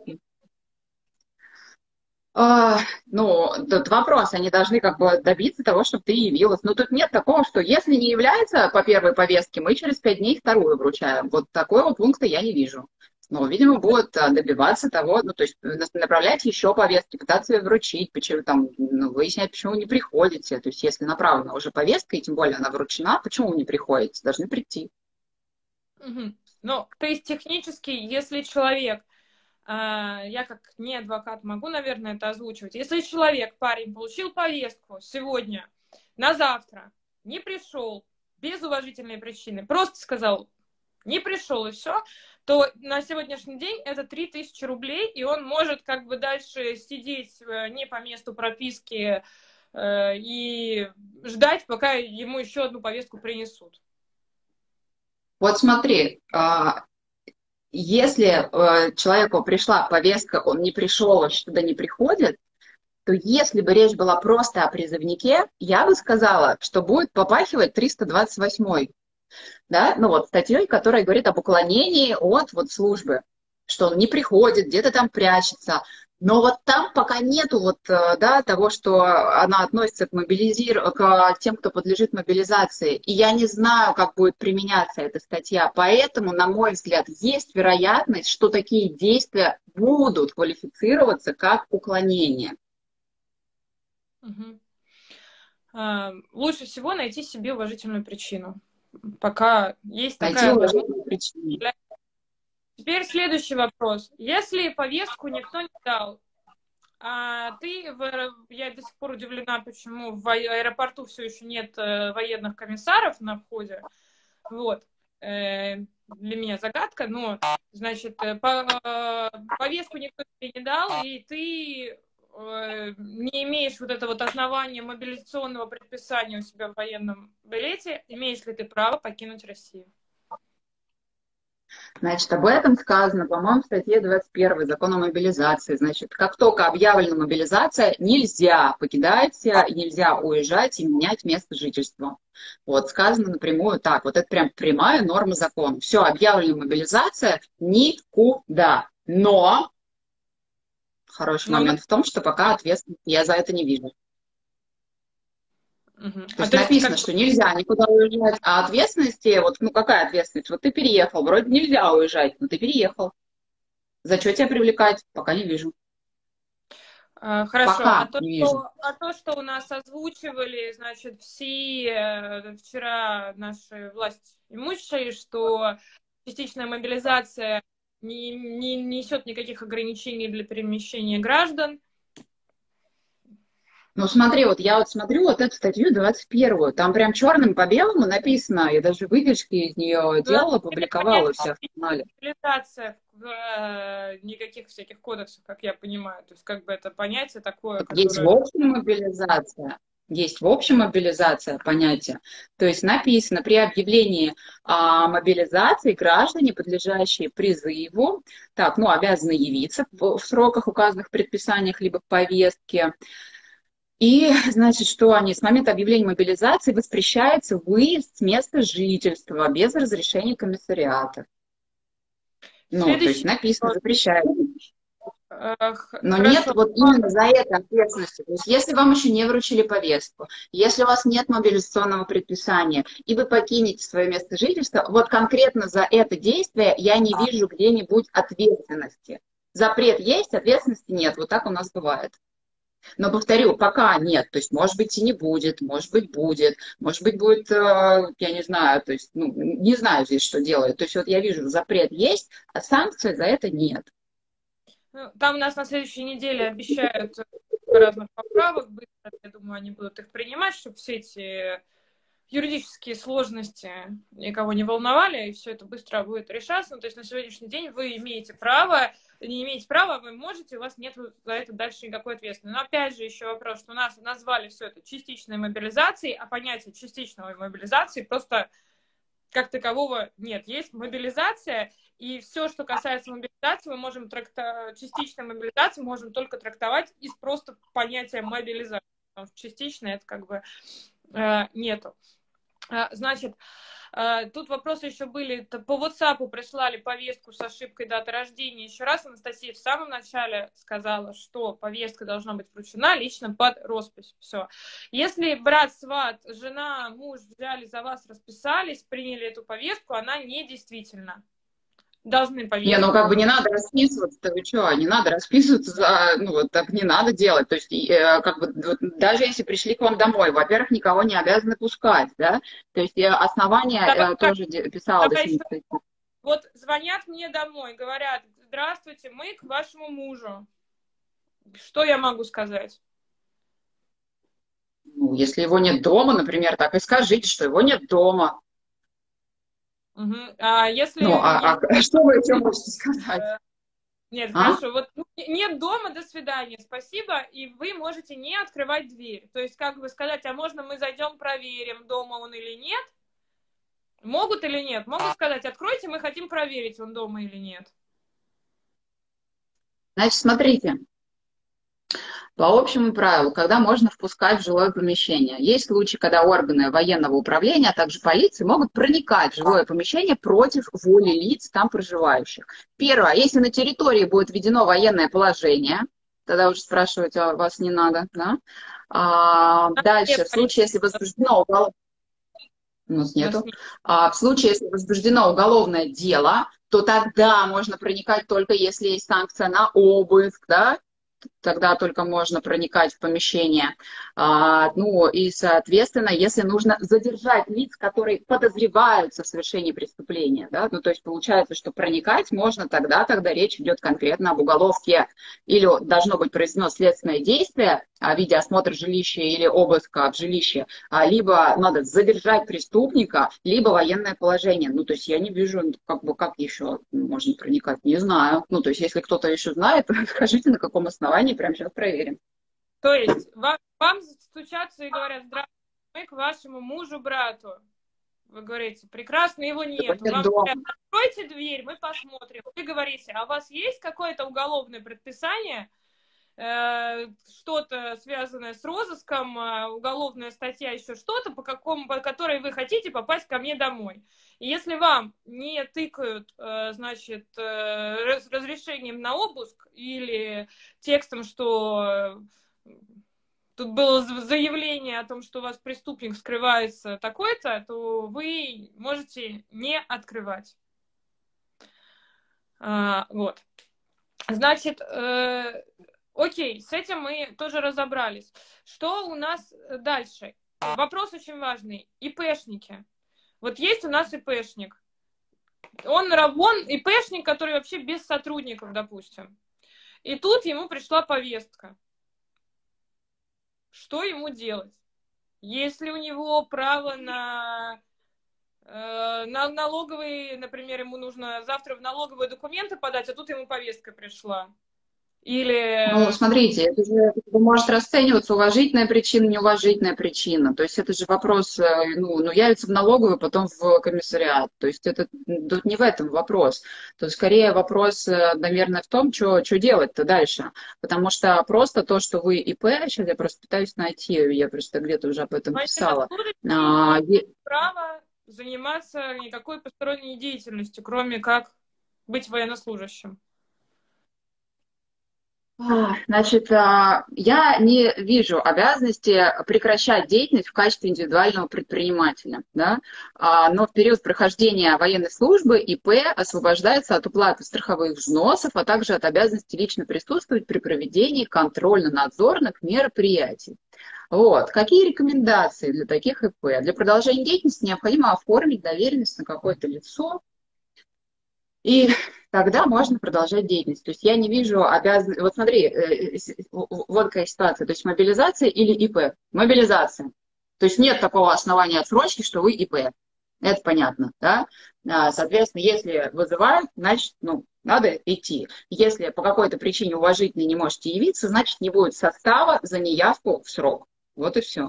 А, ну, тут вопрос, они должны как бы добиться того, чтобы ты явилась. Но тут нет такого, что если не является по первой повестке, мы через пять дней вторую вручаем. Вот такой вот пункта я не вижу. Но, видимо, будут а, добиваться того, ну, то есть направлять еще повестки, пытаться ее вручить, почему там, ну, выяснять, почему вы не приходите. То есть если направлена уже повестка, и тем более она вручена, почему вы не приходите? Должны прийти. Угу. Ну, то есть технически, если человек, я как не адвокат могу, наверное, это озвучивать, если человек, парень, получил повестку сегодня на завтра, не пришел, без уважительной причины, просто сказал, не пришел и все, то на сегодняшний день это три тысячи рублей, и он может как бы дальше сидеть не по месту прописки и ждать, пока ему еще одну повестку принесут. Вот смотри, если человеку пришла повестка, он не пришел, он сюда не приходит, то если бы речь была просто о призывнике, я бы сказала, что будет попахивать триста двадцать восьмой, да, ну вот статьей, которая говорит об уклонении от вот службы, что он не приходит, где-то там прячется. Но вот там пока нету вот, да, того, что она относится к, мобилизир... к тем, кто подлежит мобилизации. И я не знаю, как будет применяться эта статья. Поэтому, на мой взгляд, есть вероятность, что такие действия будут квалифицироваться как уклонение. Угу. А, лучше всего найти себе уважительную причину. Пока есть Найти такая уважительную возможность. причину. Теперь следующий вопрос. Если повестку никто не дал, а ты, в, я до сих пор удивлена, почему в аэропорту все еще нет военных комиссаров на входе, вот. э, для меня загадка, но, значит, э, по, э, повестку никто тебе не дал, и ты э, не имеешь вот этого вот основания мобилизационного предписания у себя в военном билете, имеешь ли ты право покинуть Россию? Значит, об этом сказано, по-моему, в статье двадцать первой Закона о мобилизации. Значит, как только объявлена мобилизация, нельзя покидать, нельзя уезжать и менять место жительства. Вот, сказано напрямую так. Вот это прям прямая норма закона. Все, объявлена мобилизация, никуда. Но хороший Ну, момент в том, что пока ответственности я за это не вижу. угу. То А есть то есть написано, как... что нельзя никуда уезжать, а ответственности, вот, ну какая ответственность? Вот ты переехал, вроде нельзя уезжать, но ты переехал. За что тебя привлекать? Пока не вижу. А, хорошо, а Пока то, не вижу. что, а то, что у нас озвучивали, значит, все э, вчера наши власть имущие, что частичная мобилизация не, не несет никаких ограничений для перемещения граждан. Ну смотри, вот я вот смотрю вот эту статью двадцать первую, там прям черным по белому написано, я даже выдержки из нее Ну, делала, публиковала у себя в канале. Мобилизация в э, никаких всяких кодексах, как я понимаю. То есть как бы это понятие такое, Вот есть в которое... общем мобилизация, есть в общем мобилизация понятие. То есть написано, при объявлении а, мобилизации граждане, подлежащие призыву, так, ну, обязаны явиться в, в сроках, указанных в предписаниях, либо в повестке. И, значит, что они с момента объявления мобилизации воспрещается выезд с места жительства без разрешения комиссариата. Ну, то есть Следующий написано, вопрос. запрещается. Э, Но Хорошо. нет вот именно за это ответственности. То есть если вам еще не вручили повестку, если у вас нет мобилизационного предписания, и вы покинете свое место жительства, вот конкретно за это действие я не вижу где-нибудь ответственности. Запрет есть, ответственности нет. Вот так у нас бывает. Но, повторю, пока нет. То есть, может быть, и не будет, может быть, будет, может быть, будет, я не знаю, то есть, ну, не знаю здесь, что делают. То есть, вот я вижу, запрет есть, а санкций за это нет. Ну, там у нас на следующей неделе обещают разных поправок. Быстро, я думаю, они будут их принимать, чтобы все эти юридические сложности никого не волновали, и все это быстро будет решаться. Ну, то есть на сегодняшний день вы имеете право, не имеете права, вы можете, у вас нет за это дальше никакой ответственности. Но опять же еще вопрос, что у нас назвали все это частичной мобилизацией, а понятие частичной мобилизации просто как такового нет. Есть мобилизация, и все, что касается мобилизации, мы можем трактовать, частичной мобилизации мы можем только трактовать из просто понятия мобилизации. Потому что частично это как бы э, нету. Значит, тут вопросы еще были. По WhatsApp прислали повестку с ошибкой даты рождения. Еще раз Анастасия в самом начале сказала, что повестка должна быть вручена лично под роспись. Все. Если брат, сват, жена, муж взяли за вас, расписались, приняли эту повестку, она недействительна. Должны повестку. Не, ну как бы не надо расписываться, вы что, не надо расписываться, за, ну вот так не надо делать. То есть э, как бы вот, даже если пришли к вам домой, во-первых, никого не обязаны пускать, да. То есть э, основания Давай, э, тоже писала. еще... Вот звонят мне домой, говорят: здравствуйте, мы к вашему мужу. Что я могу сказать? Ну, если его нет дома, например, так и скажите, что его нет дома. Угу. А если... Ну, а, а что вы еще можете сказать? Нет, а? Хорошо. Вот нет дома, до свидания, спасибо, и вы можете не открывать дверь. То есть, как бы сказать, а можно мы зайдем, проверим, дома он или нет? Могут или нет? Могут сказать: откройте, мы хотим проверить, он дома или нет. Значит, смотрите. По общему правилу, когда можно впускать в жилое помещение. Есть случаи, когда органы военного управления, а также полиции могут проникать в жилое помещение против воли лиц, там проживающих. Первое, если на территории будет введено военное положение, тогда уже спрашивать о вас не надо. Да? А, дальше, в случае, если возбуждено уголовное... У нас нету. А, в случае, если возбуждено уголовное дело, то тогда можно проникать только если есть санкция на обыск, да? тогда только можно проникать в помещение. А, ну и, соответственно, если нужно задержать лиц, которые подозреваются в совершении преступления, да, ну то есть получается, что проникать можно тогда, когда речь идет конкретно об уголовке, или должно быть произведено следственное действие в виде осмотра жилища или обыска в жилище, либо надо задержать преступника, либо военное положение. Ну, то есть я не вижу, как бы, как еще можно проникать, не знаю. Ну, то есть если кто-то еще знает, скажите, на каком основании, прямо сейчас проверим. То есть вам, вам стучатся и говорят: здравствуйте, мы к вашему мужу, брату. Вы говорите: прекрасно, его нет. Вам говорят: откройте дверь, мы посмотрим. Вы говорите: а у вас есть какое-то уголовное предписание, э, что-то связанное с розыском, э, уголовная статья, еще что-то, по какому, по которой вы хотите попасть ко мне домой? И если вам не тыкают, э, значит, э, разрешением на обыск или текстом, что тут было заявление о том, что у вас преступник скрывается такой-то, то вы можете не открывать. А, вот. Значит, э, окей, с этим мы тоже разобрались. Что у нас дальше? Вопрос очень важный. ИПшники. Вот есть у нас ИПшник. Он, он ИПшник, который вообще без сотрудников, допустим. И тут ему пришла повестка. Что ему делать? Есть ли у него право на, э, на налоговые, например, ему нужно завтра в налоговые документы подать, а тут ему повестка пришла? Или... Ну, смотрите, это же может расцениваться уважительная причина, неуважительная причина. То есть это же вопрос, ну, ну явится в налоговую, потом в комиссариат. То есть это тут не в этом вопрос. То есть скорее вопрос, наверное, в том, что делать-то дальше. Потому что просто то, что вы ИП, сейчас я просто пытаюсь найти, я просто где-то уже об этом писала. А, право заниматься никакой посторонней деятельностью, кроме как быть военнослужащим. Значит, я не вижу обязанности прекращать деятельность в качестве индивидуального предпринимателя, да? Но в период прохождения военной службы ИП освобождается от уплаты страховых взносов, а также от обязанности лично присутствовать при проведении контрольно-надзорных мероприятий. Вот. Какие рекомендации для таких ИП? Для продолжения деятельности необходимо оформить доверенность на какое-то лицо, и тогда можно продолжать деятельность. То есть я не вижу обязанности... Вот смотри, вот какая ситуация. То есть мобилизация или ИП? Мобилизация. То есть нет такого основания отсрочки, что вы ИП. Это понятно, да? Соответственно, если вызывают, значит, ну, надо идти. Если по какой-то причине уважительной не можете явиться, значит, не будет состава за неявку в срок. Вот и все.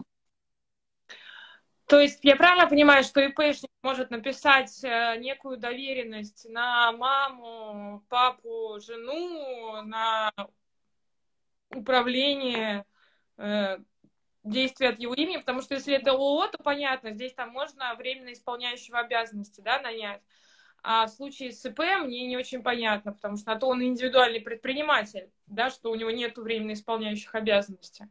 То есть я правильно понимаю, что ИПшник может написать некую доверенность на маму, папу, жену, на управление э, действий от его имени, потому что если это ООО, то понятно, здесь там можно временно исполняющего обязанности, да, нанять. А в случае с ИП мне не очень понятно, потому что на то он индивидуальный предприниматель, да, что у него нет временно исполняющих обязанностей.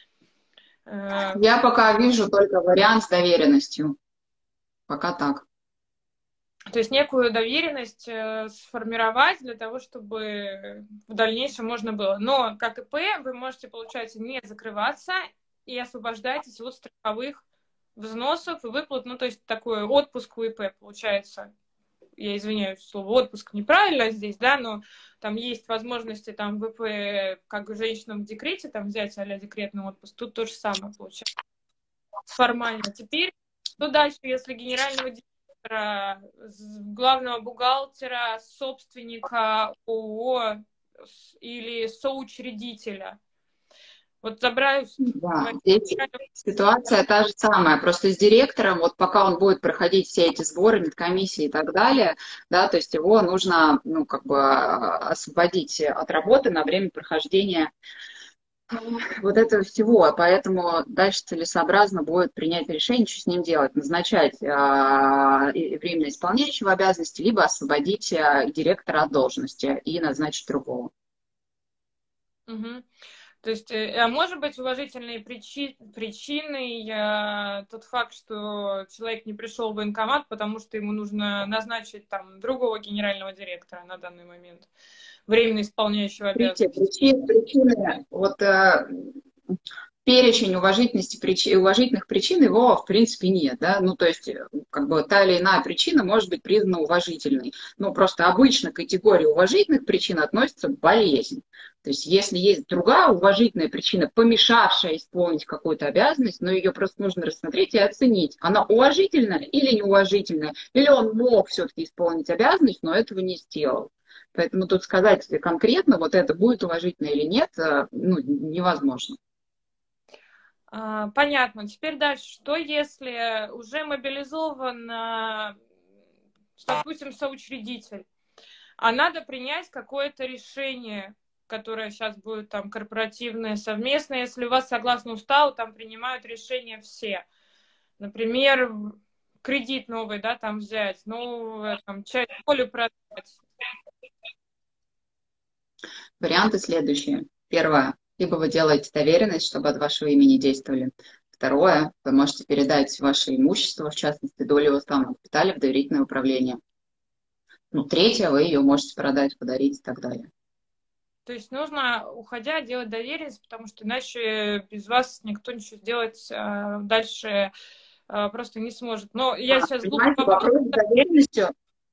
Я пока вижу только вариант с доверенностью. Пока так. То есть некую доверенность э, сформировать для того, чтобы в дальнейшем можно было. Но как ИП вы можете, получается, не закрываться и освобождаетесь от страховых взносов и выплат. Ну, то есть такой отпуск у ИП получается. Я извиняюсь, слово отпуск неправильно здесь, да, но там есть возможности там в ИП, как женщинам в декрете, там взять а-ля декретный отпуск. Тут то же самое получается. Формально. Теперь, что дальше, если генерального директора, главного бухгалтера, собственника ООО или соучредителя? Вот забрать... Да, здесь ситуация та же самая, просто с директором, вот пока он будет проходить все эти сборы, медкомиссии и так далее, да, то есть его нужно, ну, как бы освободить от работы на время прохождения вот этого всего, поэтому дальше целесообразно будет принять решение, что с ним делать, назначать а, временно исполняющего обязанности, либо освободить а, директора от должности и назначить другого. Угу. То есть, э, а может быть уважительной причи... причиной э, тот факт, что человек не пришел в военкомат, потому что ему нужно назначить там другого генерального директора на данный момент, временно исполняющего Смотрите, обязанности. причины, причины вот э, перечень уважительности, прич... уважительных причин, его, в принципе, нет, да, ну, то есть, как бы, та или иная причина может быть признана уважительной, но просто обычно к категории уважительных причин относится болезнь. То есть, если есть другая уважительная причина, помешавшая исполнить какую-то обязанность, но ее просто нужно рассмотреть и оценить, она уважительная или неуважительная, или он мог все-таки исполнить обязанность, но этого не сделал. Поэтому тут сказать конкретно, вот это будет уважительно или нет, ну, невозможно. Понятно. Теперь дальше. Что если уже мобилизован, допустим, соучредитель, а надо принять какое-то решение, которое сейчас будет там корпоративное, совместное, если у вас согласно уставу там принимают решения все. Например, кредит новый, да, там взять, ну, там, часть доли продать. Варианты следующие. Первое. Либо вы делаете доверенность, чтобы от вашего имени действовали. Второе. Вы можете передать ваше имущество, в частности, долю уставного капитала, в доверительное управление. Ну, третье. Вы ее можете продать, подарить и так далее. То есть нужно, уходя, делать доверенность, потому что иначе без вас никто ничего сделать а, дальше а, просто не сможет. Но я А, сейчас понимаете, глупо... вопрос с доверенностью.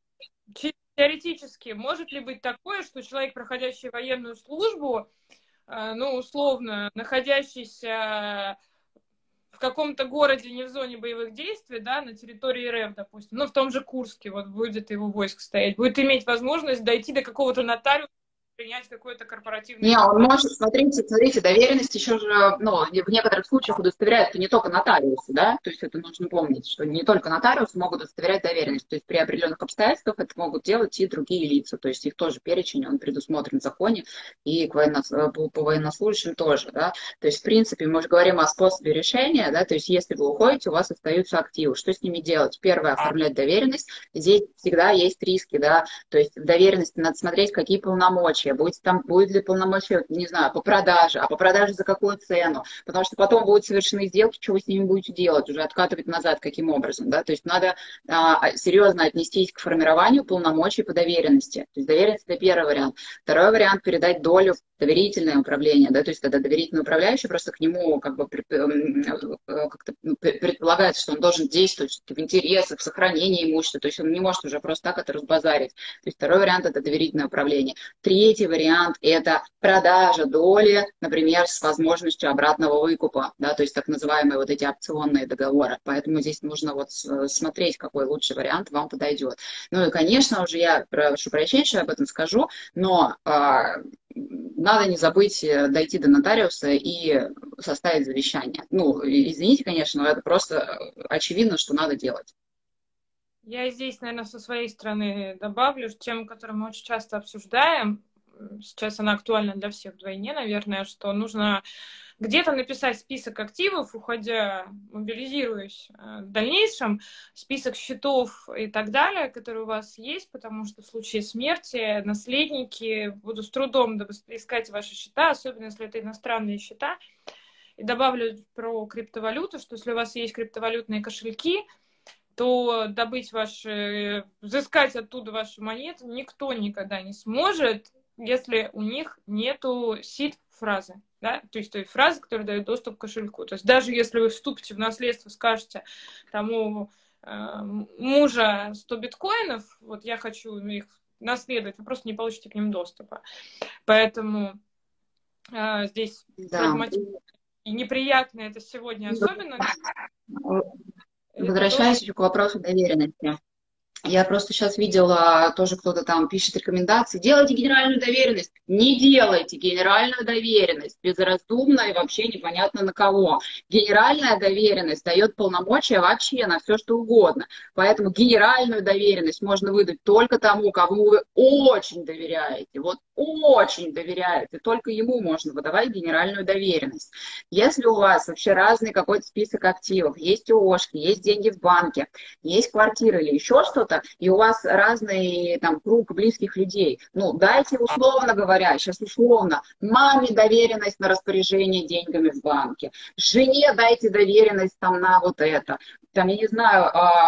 Теоретически, может ли быть такое, что человек, проходящий военную службу, ну, условно, находящийся в каком-то городе не в зоне боевых действий, да, на территории РФ, допустим, ну, в том же Курске, вот будет его войск стоять, будет иметь возможность дойти до какого-то нотариуса, принять какое-то корпоративное... Не, он может, смотрите, смотрите, доверенность еще же, ну, в некоторых случаях удостоверяют не только нотариусы, да, то есть это нужно помнить, что не только нотариусы могут удостоверять доверенность, то есть при определенных обстоятельствах это могут делать и другие лица, то есть их тоже перечень, он предусмотрен в законе, и к военно, по, по военнослужащим тоже, да, то есть в принципе мы же говорим о способе решения, да, то есть если вы уходите, у вас остаются активы, что с ними делать? Первое, оформлять доверенность, здесь всегда есть риски, да, то есть в доверенности надо смотреть, какие полномочия, будете там там будет ли полномочия, не знаю, по продаже, а по продаже за какую цену, потому что потом будут совершены сделки, что вы с ними будете делать, уже откатывать назад каким образом, да, то есть надо а, серьезно отнестись к формированию полномочий по доверенности, то есть доверенность — это первый вариант. Второй вариант — передать долю в доверительное управление, да, то есть когда доверительный управляющий, просто к нему как бы как-то предполагается, что он должен действовать в интересах, в сохранении имущества, то есть он не может уже просто так это разбазарить. То есть второй вариант — это доверительное управление. Третий вариант — это продажа доли, например, с возможностью обратного выкупа, да, то есть так называемые вот эти опционные договоры. Поэтому здесь нужно вот смотреть, какой лучший вариант вам подойдет. Ну и, конечно, уже я прошу прощения, что я об этом скажу, но а, надо не забыть дойти до нотариуса и составить завещание. Ну, извините, конечно, но это просто очевидно, что надо делать. Я здесь, наверное, со своей стороны добавлю тему, которую мы очень часто обсуждаем. Сейчас она актуальна для всех вдвойне, наверное, что нужно где-то написать список активов, уходя, мобилизируясь в дальнейшем, список счетов и так далее, которые у вас есть, потому что в случае смерти наследники будут с трудом искать ваши счета, особенно если это иностранные счета. И добавлю про криптовалюту, что если у вас есть криптовалютные кошельки, то добыть ваши, взыскать оттуда ваши монеты никто никогда не сможет, если у них нету сид-фразы, да, то есть той фразы, которая дает доступ к кошельку. То есть даже если вы вступите в наследство, скажете тому э, мужа сто биткоинов, вот я хочу их наследовать, вы просто не получите к ним доступа. Поэтому э, здесь да. прагматично и неприятно это сегодня особенно. Возвращаясь тоже... еще к вопросу доверенности. Я просто сейчас видела, тоже кто-то там пишет рекомендации. Делайте генеральную доверенность. Не делайте генеральную доверенность. Безраздумно и вообще непонятно на кого. Генеральная доверенность дает полномочия вообще на все, что угодно. Поэтому генеральную доверенность можно выдать только тому, кому вы очень доверяете. Вот очень доверяет, и только ему можно выдавать генеральную доверенность. Если у вас вообще разный какой-то список активов, есть ООшки, есть деньги в банке, есть квартира или еще что-то, и у вас разный там круг близких людей, ну, дайте, условно говоря, сейчас условно, маме доверенность на распоряжение деньгами в банке, жене дайте доверенность там на вот это, там, я не знаю,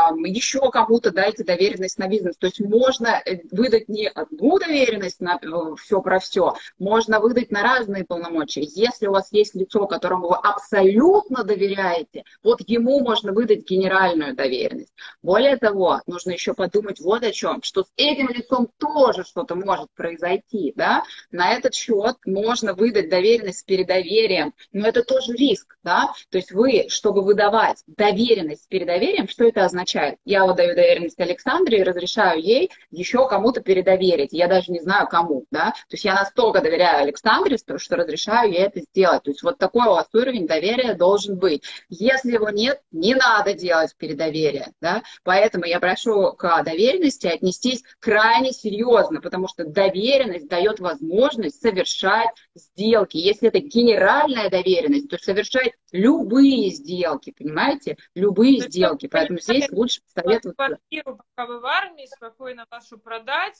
еще кому-то дайте доверенность на бизнес. То есть можно выдать не одну доверенность на все про все, можно выдать на разные полномочия. Если у вас есть лицо, которому вы абсолютно доверяете, вот ему можно выдать генеральную доверенность. Более того, нужно еще подумать вот о чем, что с этим лицом тоже что-то может произойти, да? На этот счет можно выдать доверенность с передоверием, но это тоже риск, да? То есть вы, чтобы выдавать доверенность с передоверием, что это означает? Я выдаю доверенность Александре и разрешаю ей еще кому-то передоверить. Я даже не знаю кому, да? То есть я настолько доверяю Александре, что разрешаю ей это сделать. То есть вот такой у вас уровень доверия должен быть. Если его нет, не надо делать передоверие, да? Поэтому я прошу к доверенности отнестись крайне серьезно, потому что доверенность дает возможность совершать сделки. Если это генеральная доверенность, то совершать любые сделки, понимаете? Любые То есть, сделки. Поэтому здесь лучше советовать. Квартиру, пока вы в армии, спокойно вашу продать,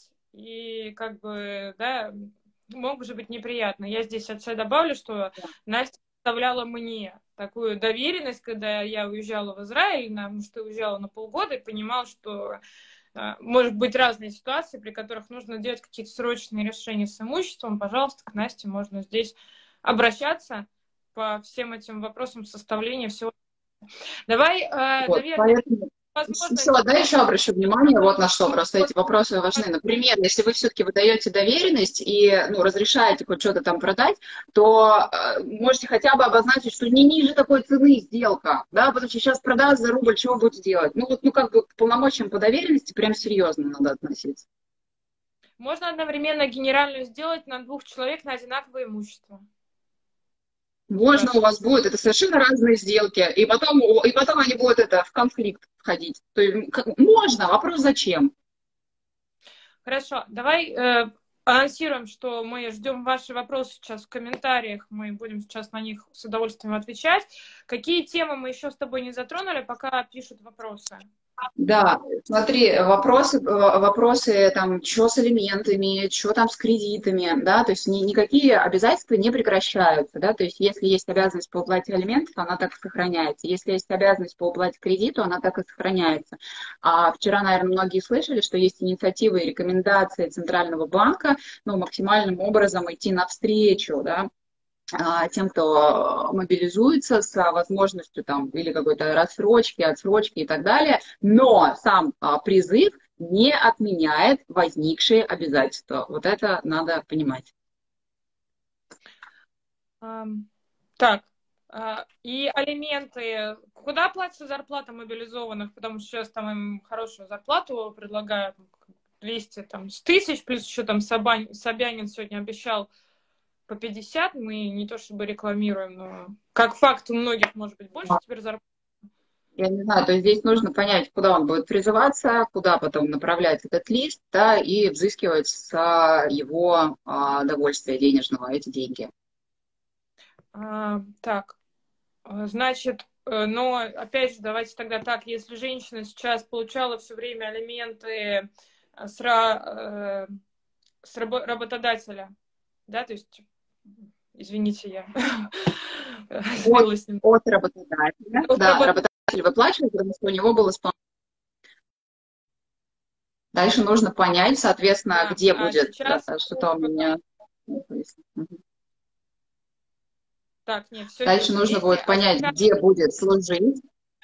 и как бы, да, мог же быть неприятно. Я здесь от себя добавлю, что Настя оставляла мне такую доверенность, когда я уезжала в Израиль, потому что уезжала на полгода и понимала, что может быть разные ситуации, при которых нужно делать какие-то срочные решения с имуществом. Пожалуйста, к Насте можно здесь обращаться по всем этим вопросам составления всего. Давай, Вот, наверное, поэтому... возможно... Все, да, еще обращу внимание вот на что, просто эти вопросы важны. Например, если вы все-таки выдаете доверенность и ну, разрешаете хоть что-то там продать, то э, можете хотя бы обозначить, что не ниже такой цены сделка, да, потому что сейчас продаст за рубль, чего будете делать? Ну, вот, ну, как бы к полномочиям по доверенности прям серьезно надо относиться. Можно одновременно генеральную сделать на двух человек на одинаковое имущество. Можно у вас будет, это совершенно разные сделки, и потом, и потом они будут это, в конфликт входить. То есть, как, можно, вопрос зачем? Хорошо, давай э, анонсируем, что мы ждем ваши вопросы сейчас в комментариях, мы будем сейчас на них с удовольствием отвечать. Какие темы мы еще с тобой не затронули, пока пишут вопросы? Да, смотри, вопросы, вопросы там, что с алиментами, что там с кредитами, да, то есть ни, никакие обязательства не прекращаются, да, то есть если есть обязанность по уплате алиментов, она так и сохраняется, если есть обязанность по уплате кредиту, она так и сохраняется. А вчера, наверное, многие слышали, что есть инициативы и рекомендации Центрального банка, ну, максимальным образом идти навстречу, да, тем, кто мобилизуется с возможностью там или какой-то рассрочки, отсрочки и так далее, но сам призыв не отменяет возникшие обязательства. Вот это надо понимать. Так, и алименты. Куда платится зарплата мобилизованных? Потому что сейчас там им хорошую зарплату предлагают, двести там, с тысяч, плюс еще там Собянин, Собянин сегодня обещал по пятьдесят, мы не то чтобы рекламируем, но как факт у многих может быть больше теперь зарплаты. Я не знаю, то есть здесь нужно понять, куда он будет призываться, куда потом направлять этот лист, да, и взыскивать с его а, довольствия денежного эти деньги. А, так, значит, но опять же, давайте тогда так, если женщина сейчас получала все время алименты с, ра, с работодателя, да, то есть извините, я от, от работодателя. От да, работ... работодатель выплачивает, потому что у него был исполнитель. Дальше нужно понять, соответственно, да, где а будет сейчас... да, что-то у меня. Так, нет, все Дальше есть. Нужно будет понять, а сейчас... где будет служить.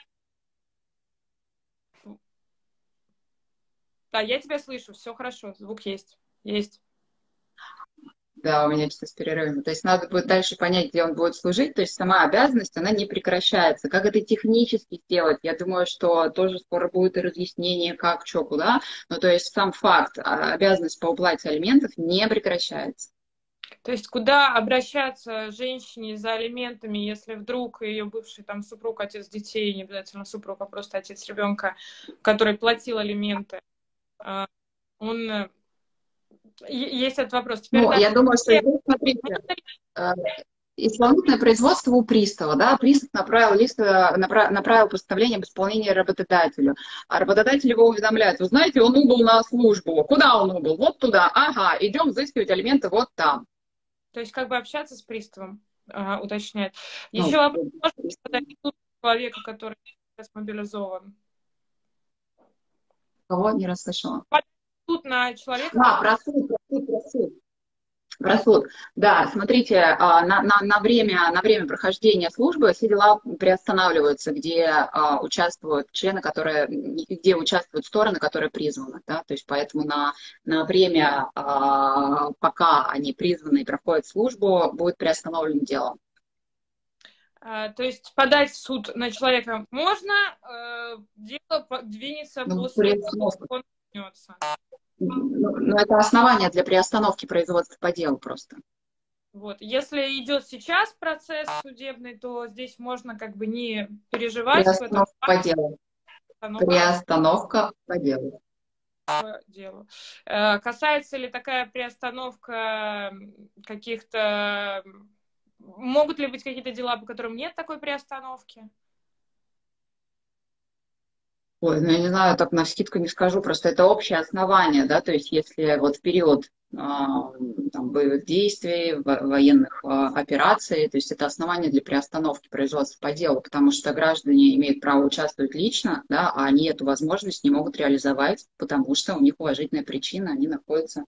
Да, я тебя слышу, все хорошо, звук есть. Есть. Да, у меня что-то с перерывами. То есть надо будет дальше понять, где он будет служить. То есть сама обязанность, она не прекращается. Как это технически сделать? Я думаю, что тоже скоро будет и разъяснение, как, что, куда. Но то есть сам факт, обязанность по уплате алиментов не прекращается. То есть куда обращаться женщине за алиментами, если вдруг ее бывший там супруг, отец детей, не обязательно супруг, а просто отец ребенка, который платил алименты, он Есть этот вопрос. Теперь, Ну, да, я думаю, что здесь, смотрите, э, исполнительное производство у пристава, да, пристав направил лист, э, направ- направил постановление об исполнении работодателю, а работодатель его уведомляет: вы знаете, он убыл на службу. Куда он убыл? Вот туда. Ага, идем взыскивать алименты вот там. То есть как бы общаться с приставом, а, уточняет. Ну, Еще вопрос, можно подать в суд человека, который сейчас мобилизован? кого не расслышала? Подать в суд на человека, А, который... про суд, про суд, про суд. Про суд. Да, смотрите, а, на, на, на время, на время прохождения службы все дела приостанавливаются, где а, участвуют члены, которые, где участвуют стороны, которые призваны. Да? То есть поэтому на, на время, а, пока они призваны и проходят службу, будет приостановлено дело. А, то есть подать в суд на человека можно, э, дело по- двинется Ну, после того, приостановка. как он вернется. Ну, ну, это основание для приостановки производства по делу просто. Вот. Если идет сейчас процесс судебный, то здесь можно как бы не переживать в этом Приостановка по делу. Приостановка по делу. по делу. Э, Касается ли такая приостановка каких-то... Могут ли быть какие-то дела, по которым нет такой приостановки? Ой, ну я не знаю, так навскидку не скажу, просто это общее основание, да, то есть если вот в период а, там, боевых действий, во- военных а, операций, то есть это основание для приостановки производства по делу, потому что граждане имеют право участвовать лично, да, а они эту возможность не могут реализовать, потому что у них уважительная причина, они находятся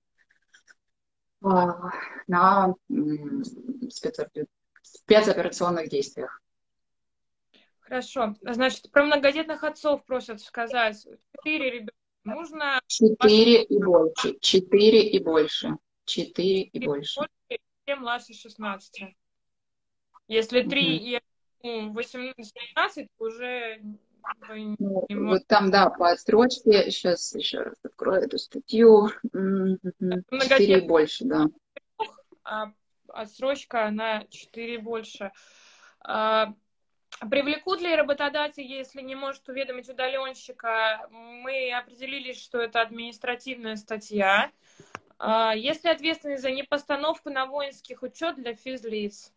а, на м, спецопе- спецоперационных действиях. Хорошо. Значит, про многодетных отцов просят сказать. Четыре ребенка. Нужно Четыре и больше. Четыре и больше. Четыре и больше. все младше шестнадцати. Если три Мгм. и восемнадцать, уже вы Ну, не можете. вот там, да, по отсрочке, сейчас еще раз открою эту статью. Мгм. Четыре и Многодетных, больше, да. а отсрочка на четыре больше. А, привлекут ли работодатель, если не может уведомить удаленщика? Мы определили, что это административная статья. А, есть ли ответственность за непостановку на воинских учет для физлиц?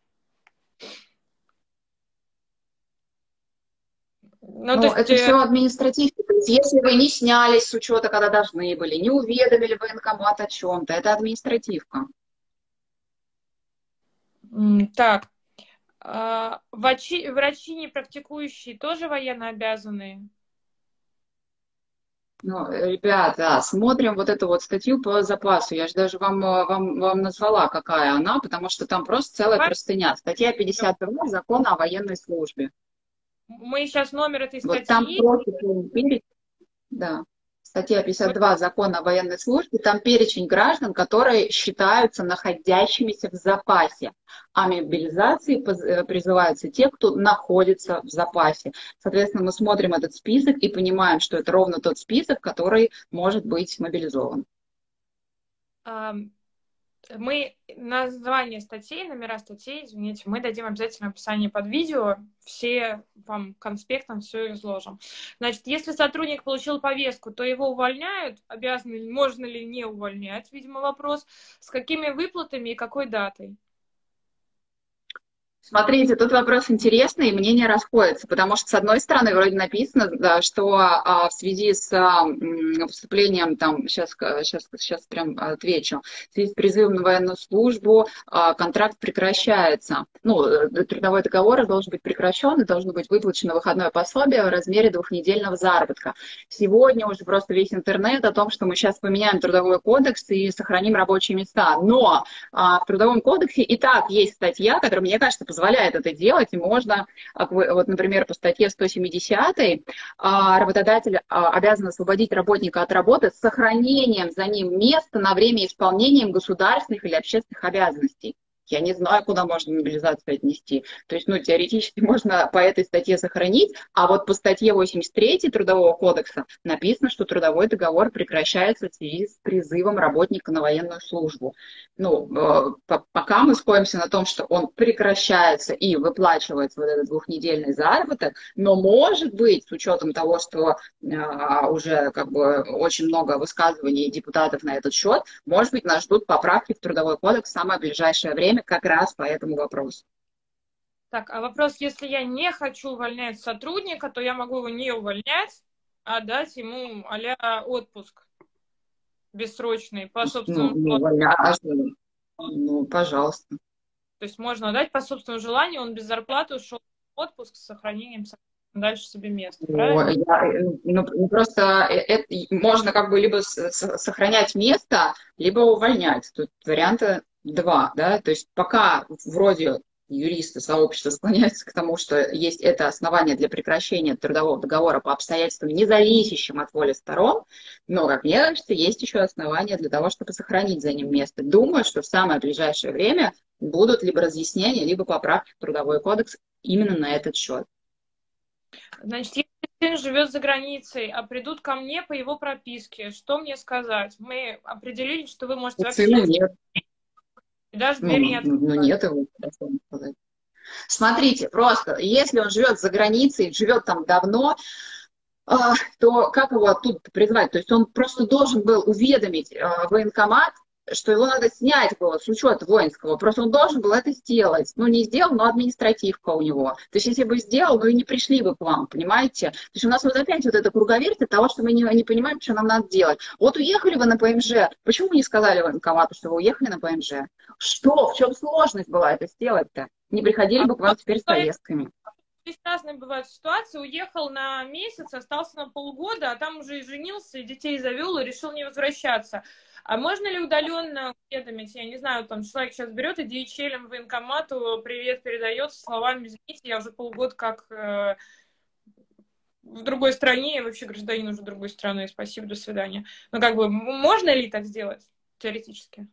Ну, то Ну, есть, это э, все административно. То есть если вы не снялись с учета, когда должны были, не уведомили военкомат о чем-то, это административка. м, так, а, врачи, врачи не практикующие тоже военно обязаны? Ну, ребята, смотрим вот эту вот статью по запасу. Я же даже вам, э, вам, вам назвала, какая она, потому что там просто целая Давай, простыня. Статья пятьдесят два Закона о военной службе. мы сейчас номер этой Вот там статьи. просто перечень, да. Статья пятьдесят мы- два Закона о военной службе, там перечень граждан, которые считаются находящимися в запасе. А мобилизации поз- э, призываются те, кто находится в запасе. Соответственно, мы смотрим этот список и понимаем, что это ровно тот список, который может быть мобилизован. ам, Мы название статей, номера статей, извините, мы дадим обязательно в описании под видео. Все вам конспектом все изложим. Значит, если сотрудник получил повестку, то его увольняют. Обязаны, ли- можно ли не увольнять, видимо, вопрос. С какими выплатами и какой датой? Смотрите, тут вопрос интересный, и мнения расходятся, потому что, с одной стороны, вроде написано, да, что а, в связи с а, м, вступлением, там, сейчас, сейчас, сейчас прям отвечу, в связи с призывом на военную службу а, контракт прекращается. Ну, э, трудовой договор должен быть прекращен, и должно быть выплачено выходное пособие в размере двухнедельного заработка. Сегодня уже просто весь интернет о том, что мы сейчас поменяем трудовой кодекс и сохраним рабочие места, но а, в Трудовом кодексе и так есть статья, которая, мне кажется, позволяет это делать, и можно, вот, например, по статье сто семьдесят а, работодатель а, обязан освободить работника от работы с сохранением за ним места на время исполнения им государственных или общественных обязанностей. Я не знаю, куда можно мобилизацию отнести. То есть, ну, теоретически можно по этой статье сохранить, а вот по статье восемьдесят три Трудового кодекса написано, что трудовой договор прекращается в связи с призывом работника на военную службу. Ну, э, пока мы сходимся на том, что он прекращается и выплачивается вот этот двухнедельный заработок, но, может быть, с учетом того, что э, уже как бы очень много высказываний депутатов на этот счет, может быть, нас ждут поправки в Трудовой кодекс в самое ближайшее время как раз по этому вопросу. Так, а вопрос, если я не хочу увольнять сотрудника, то я могу его не увольнять, а дать ему а-ля отпуск бессрочный по собственному ну, желанию. Ну, ну, пожалуйста. То есть можно дать по собственному желанию, он без зарплаты ушел в отпуск с сохранением дальше себе место, правильно? Я, ну, просто это, можно как бы либо сохранять место, либо увольнять. Тут варианта два, да, то есть пока вроде юристы сообщества склоняются к тому, что есть это основание для прекращения трудового договора по обстоятельствам, не зависящим от воли сторон, но, как мне кажется, есть еще основания для того, чтобы сохранить за ним место. Думаю, что в самое ближайшее время будут либо разъяснения, либо поправки в Трудовой кодекс именно на этот счет. Значит, если сын живет за границей, а придут ко мне по его прописке, что мне сказать? Мы определили, что вы можете вообще... Сына нет. И даже дверь ну, не открывать. Ну, нет его, сказать. Смотрите, просто, если он живет за границей, живет там давно, то как его оттуда призвать? То есть он просто должен был уведомить военкомат, что его надо снять было с учета воинского. Просто он должен был это сделать. Ну, не сделал, но административка у него. То есть если бы сделал, ну и не пришли бы к вам, понимаете? То есть у нас вот опять вот эта круговерть от того, что мы не, не понимаем, что нам надо делать. Вот уехали вы на ПМЖ. Почему вы не сказали военкомату, что вы уехали на ПМЖ? Что? В чем сложность была это сделать-то? Не приходили бы к вам теперь с повестками. Здесь разные бывают ситуации. Уехал на месяц, остался на полгода, а там уже и женился, и детей завел, и решил не возвращаться. А можно ли удаленно уведомить? Я не знаю, там человек сейчас берет и ди эйч эл военкомату привет передает со словами: извините, я уже полгода как э, в другой стране, и вообще гражданин уже другой страны, спасибо, до свидания. Ну, как бы, можно ли так сделать теоретически?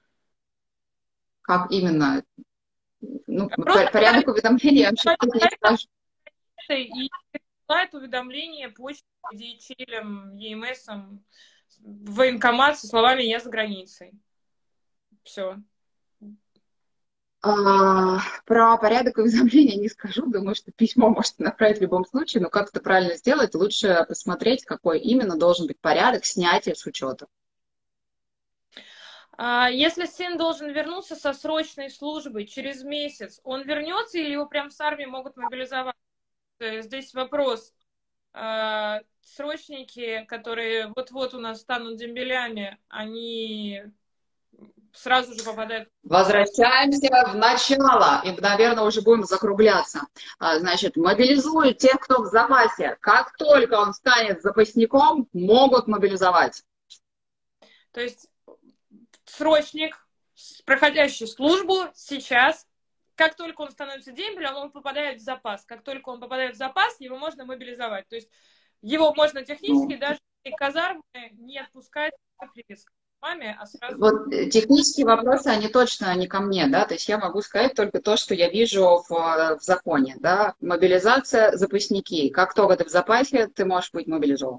Как именно? Ну, Просто порядок уведомления, я не скажу. И присылает уведомление почтой, ди эйч эл, и эм эс, в военкомат со словами «я за границей». Все. А, про порядок уведомления не скажу. Думаю, что письмо можете направить в любом случае, но как это правильно сделать, лучше посмотреть, какой именно должен быть порядок снятия с учета. Если сын должен вернуться со срочной службы через месяц, он вернется или его прям с армии могут мобилизовать? Здесь вопрос. Срочники, которые вот-вот у нас станут дембелями, они сразу же попадают... Возвращаемся в начало, и, наверное, уже будем закругляться. Значит, мобилизуют тех, кто в запасе. Как только он станет запасником, могут мобилизовать. То есть срочник, проходящий службу, сейчас, как только он становится дембелем, он попадает в запас. Как только он попадает в запас, его можно мобилизовать. То есть его можно технически даже казармы не отпускать на привязку. Маме, а сразу... Вот технические вопросы, они точно не ко мне, да, то есть я могу сказать только то, что я вижу в, в законе, да, мобилизация, запасники. Как только ты в запасе, ты можешь быть мобилизован.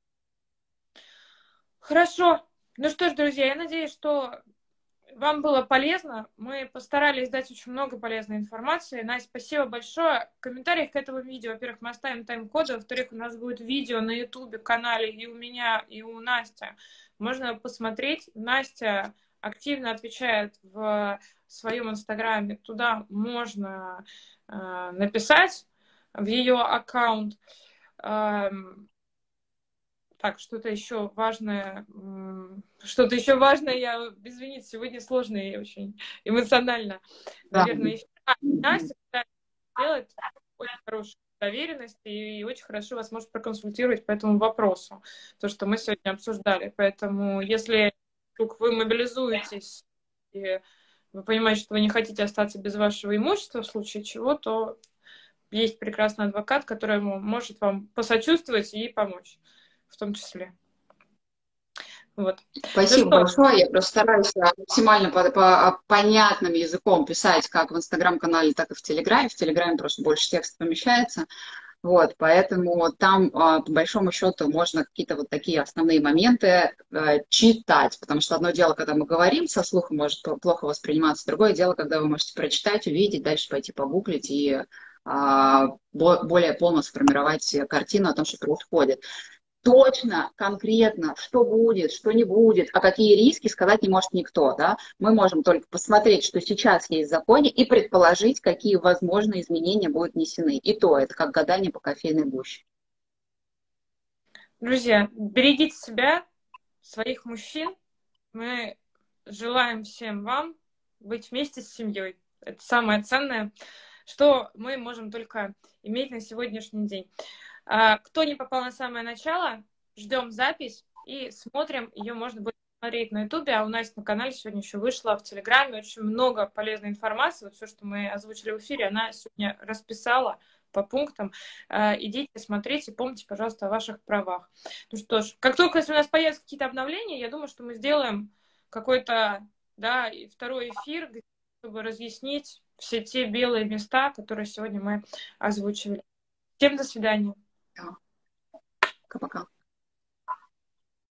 Хорошо. Ну что ж, друзья, я надеюсь, что вам было полезно. Мы постарались дать очень много полезной информации. Настя, спасибо большое. В комментариях к этому видео, во-первых, мы оставим тайм-коды, во-вторых, у нас будет видео на ютубе канале и у меня, и у Насти. Можно посмотреть. Настя активно отвечает в своем инстаграме. Туда можно э, написать в ее аккаунт. Э, Так, что-то еще важное, что-то еще важное, я, извините, сегодня сложно и очень эмоционально, да. Наверное, еще. А, Настя делает очень хорошую доверенность и очень хорошо вас может проконсультировать по этому вопросу, то, что мы сегодня обсуждали. Поэтому, если вдруг вы мобилизуетесь и вы понимаете, что вы не хотите остаться без вашего имущества в случае чего, то есть прекрасный адвокат, который может вам посочувствовать и помочь. В том числе. Вот. Ну Спасибо что, большое. Я просто стараюсь а, максимально по, по понятным языком писать как в Инстаграм-канале, так и в Телеграме. В Телеграме просто больше текста помещается. Вот, поэтому там, а, по большому счету, можно какие-то вот такие основные моменты э, читать, потому что одно дело, когда мы говорим, со слуха может плохо восприниматься, другое дело, когда вы можете прочитать, увидеть, дальше пойти погуглить и а, более полно сформировать картину о том, что происходит. Точно, конкретно, что будет, что не будет, а какие риски, сказать не может никто. Да? Мы можем только посмотреть, что сейчас есть в законе, и предположить, какие возможные изменения будут внесены. И то, это как гадание по кофейной гуще. друзья, берегите себя, своих мужчин. Мы желаем всем вам быть вместе с семьей. Это самое ценное, что мы можем только иметь на сегодняшний день. А, кто не попал на самое начало, ждем запись и смотрим. Ее можно будет смотреть на ютубе, а у нас на канале сегодня еще вышло в Телеграме очень много полезной информации. Вот все, что мы озвучили в эфире, она сегодня расписала по пунктам. А, идите, смотрите, помните, пожалуйста, о ваших правах. Ну что ж, как только если у нас появятся какие-то обновления, я думаю, что мы сделаем какой-то, да, второй эфир, чтобы разъяснить все те белые места, которые сегодня мы озвучивали. Всем до свидания. Пока-пока.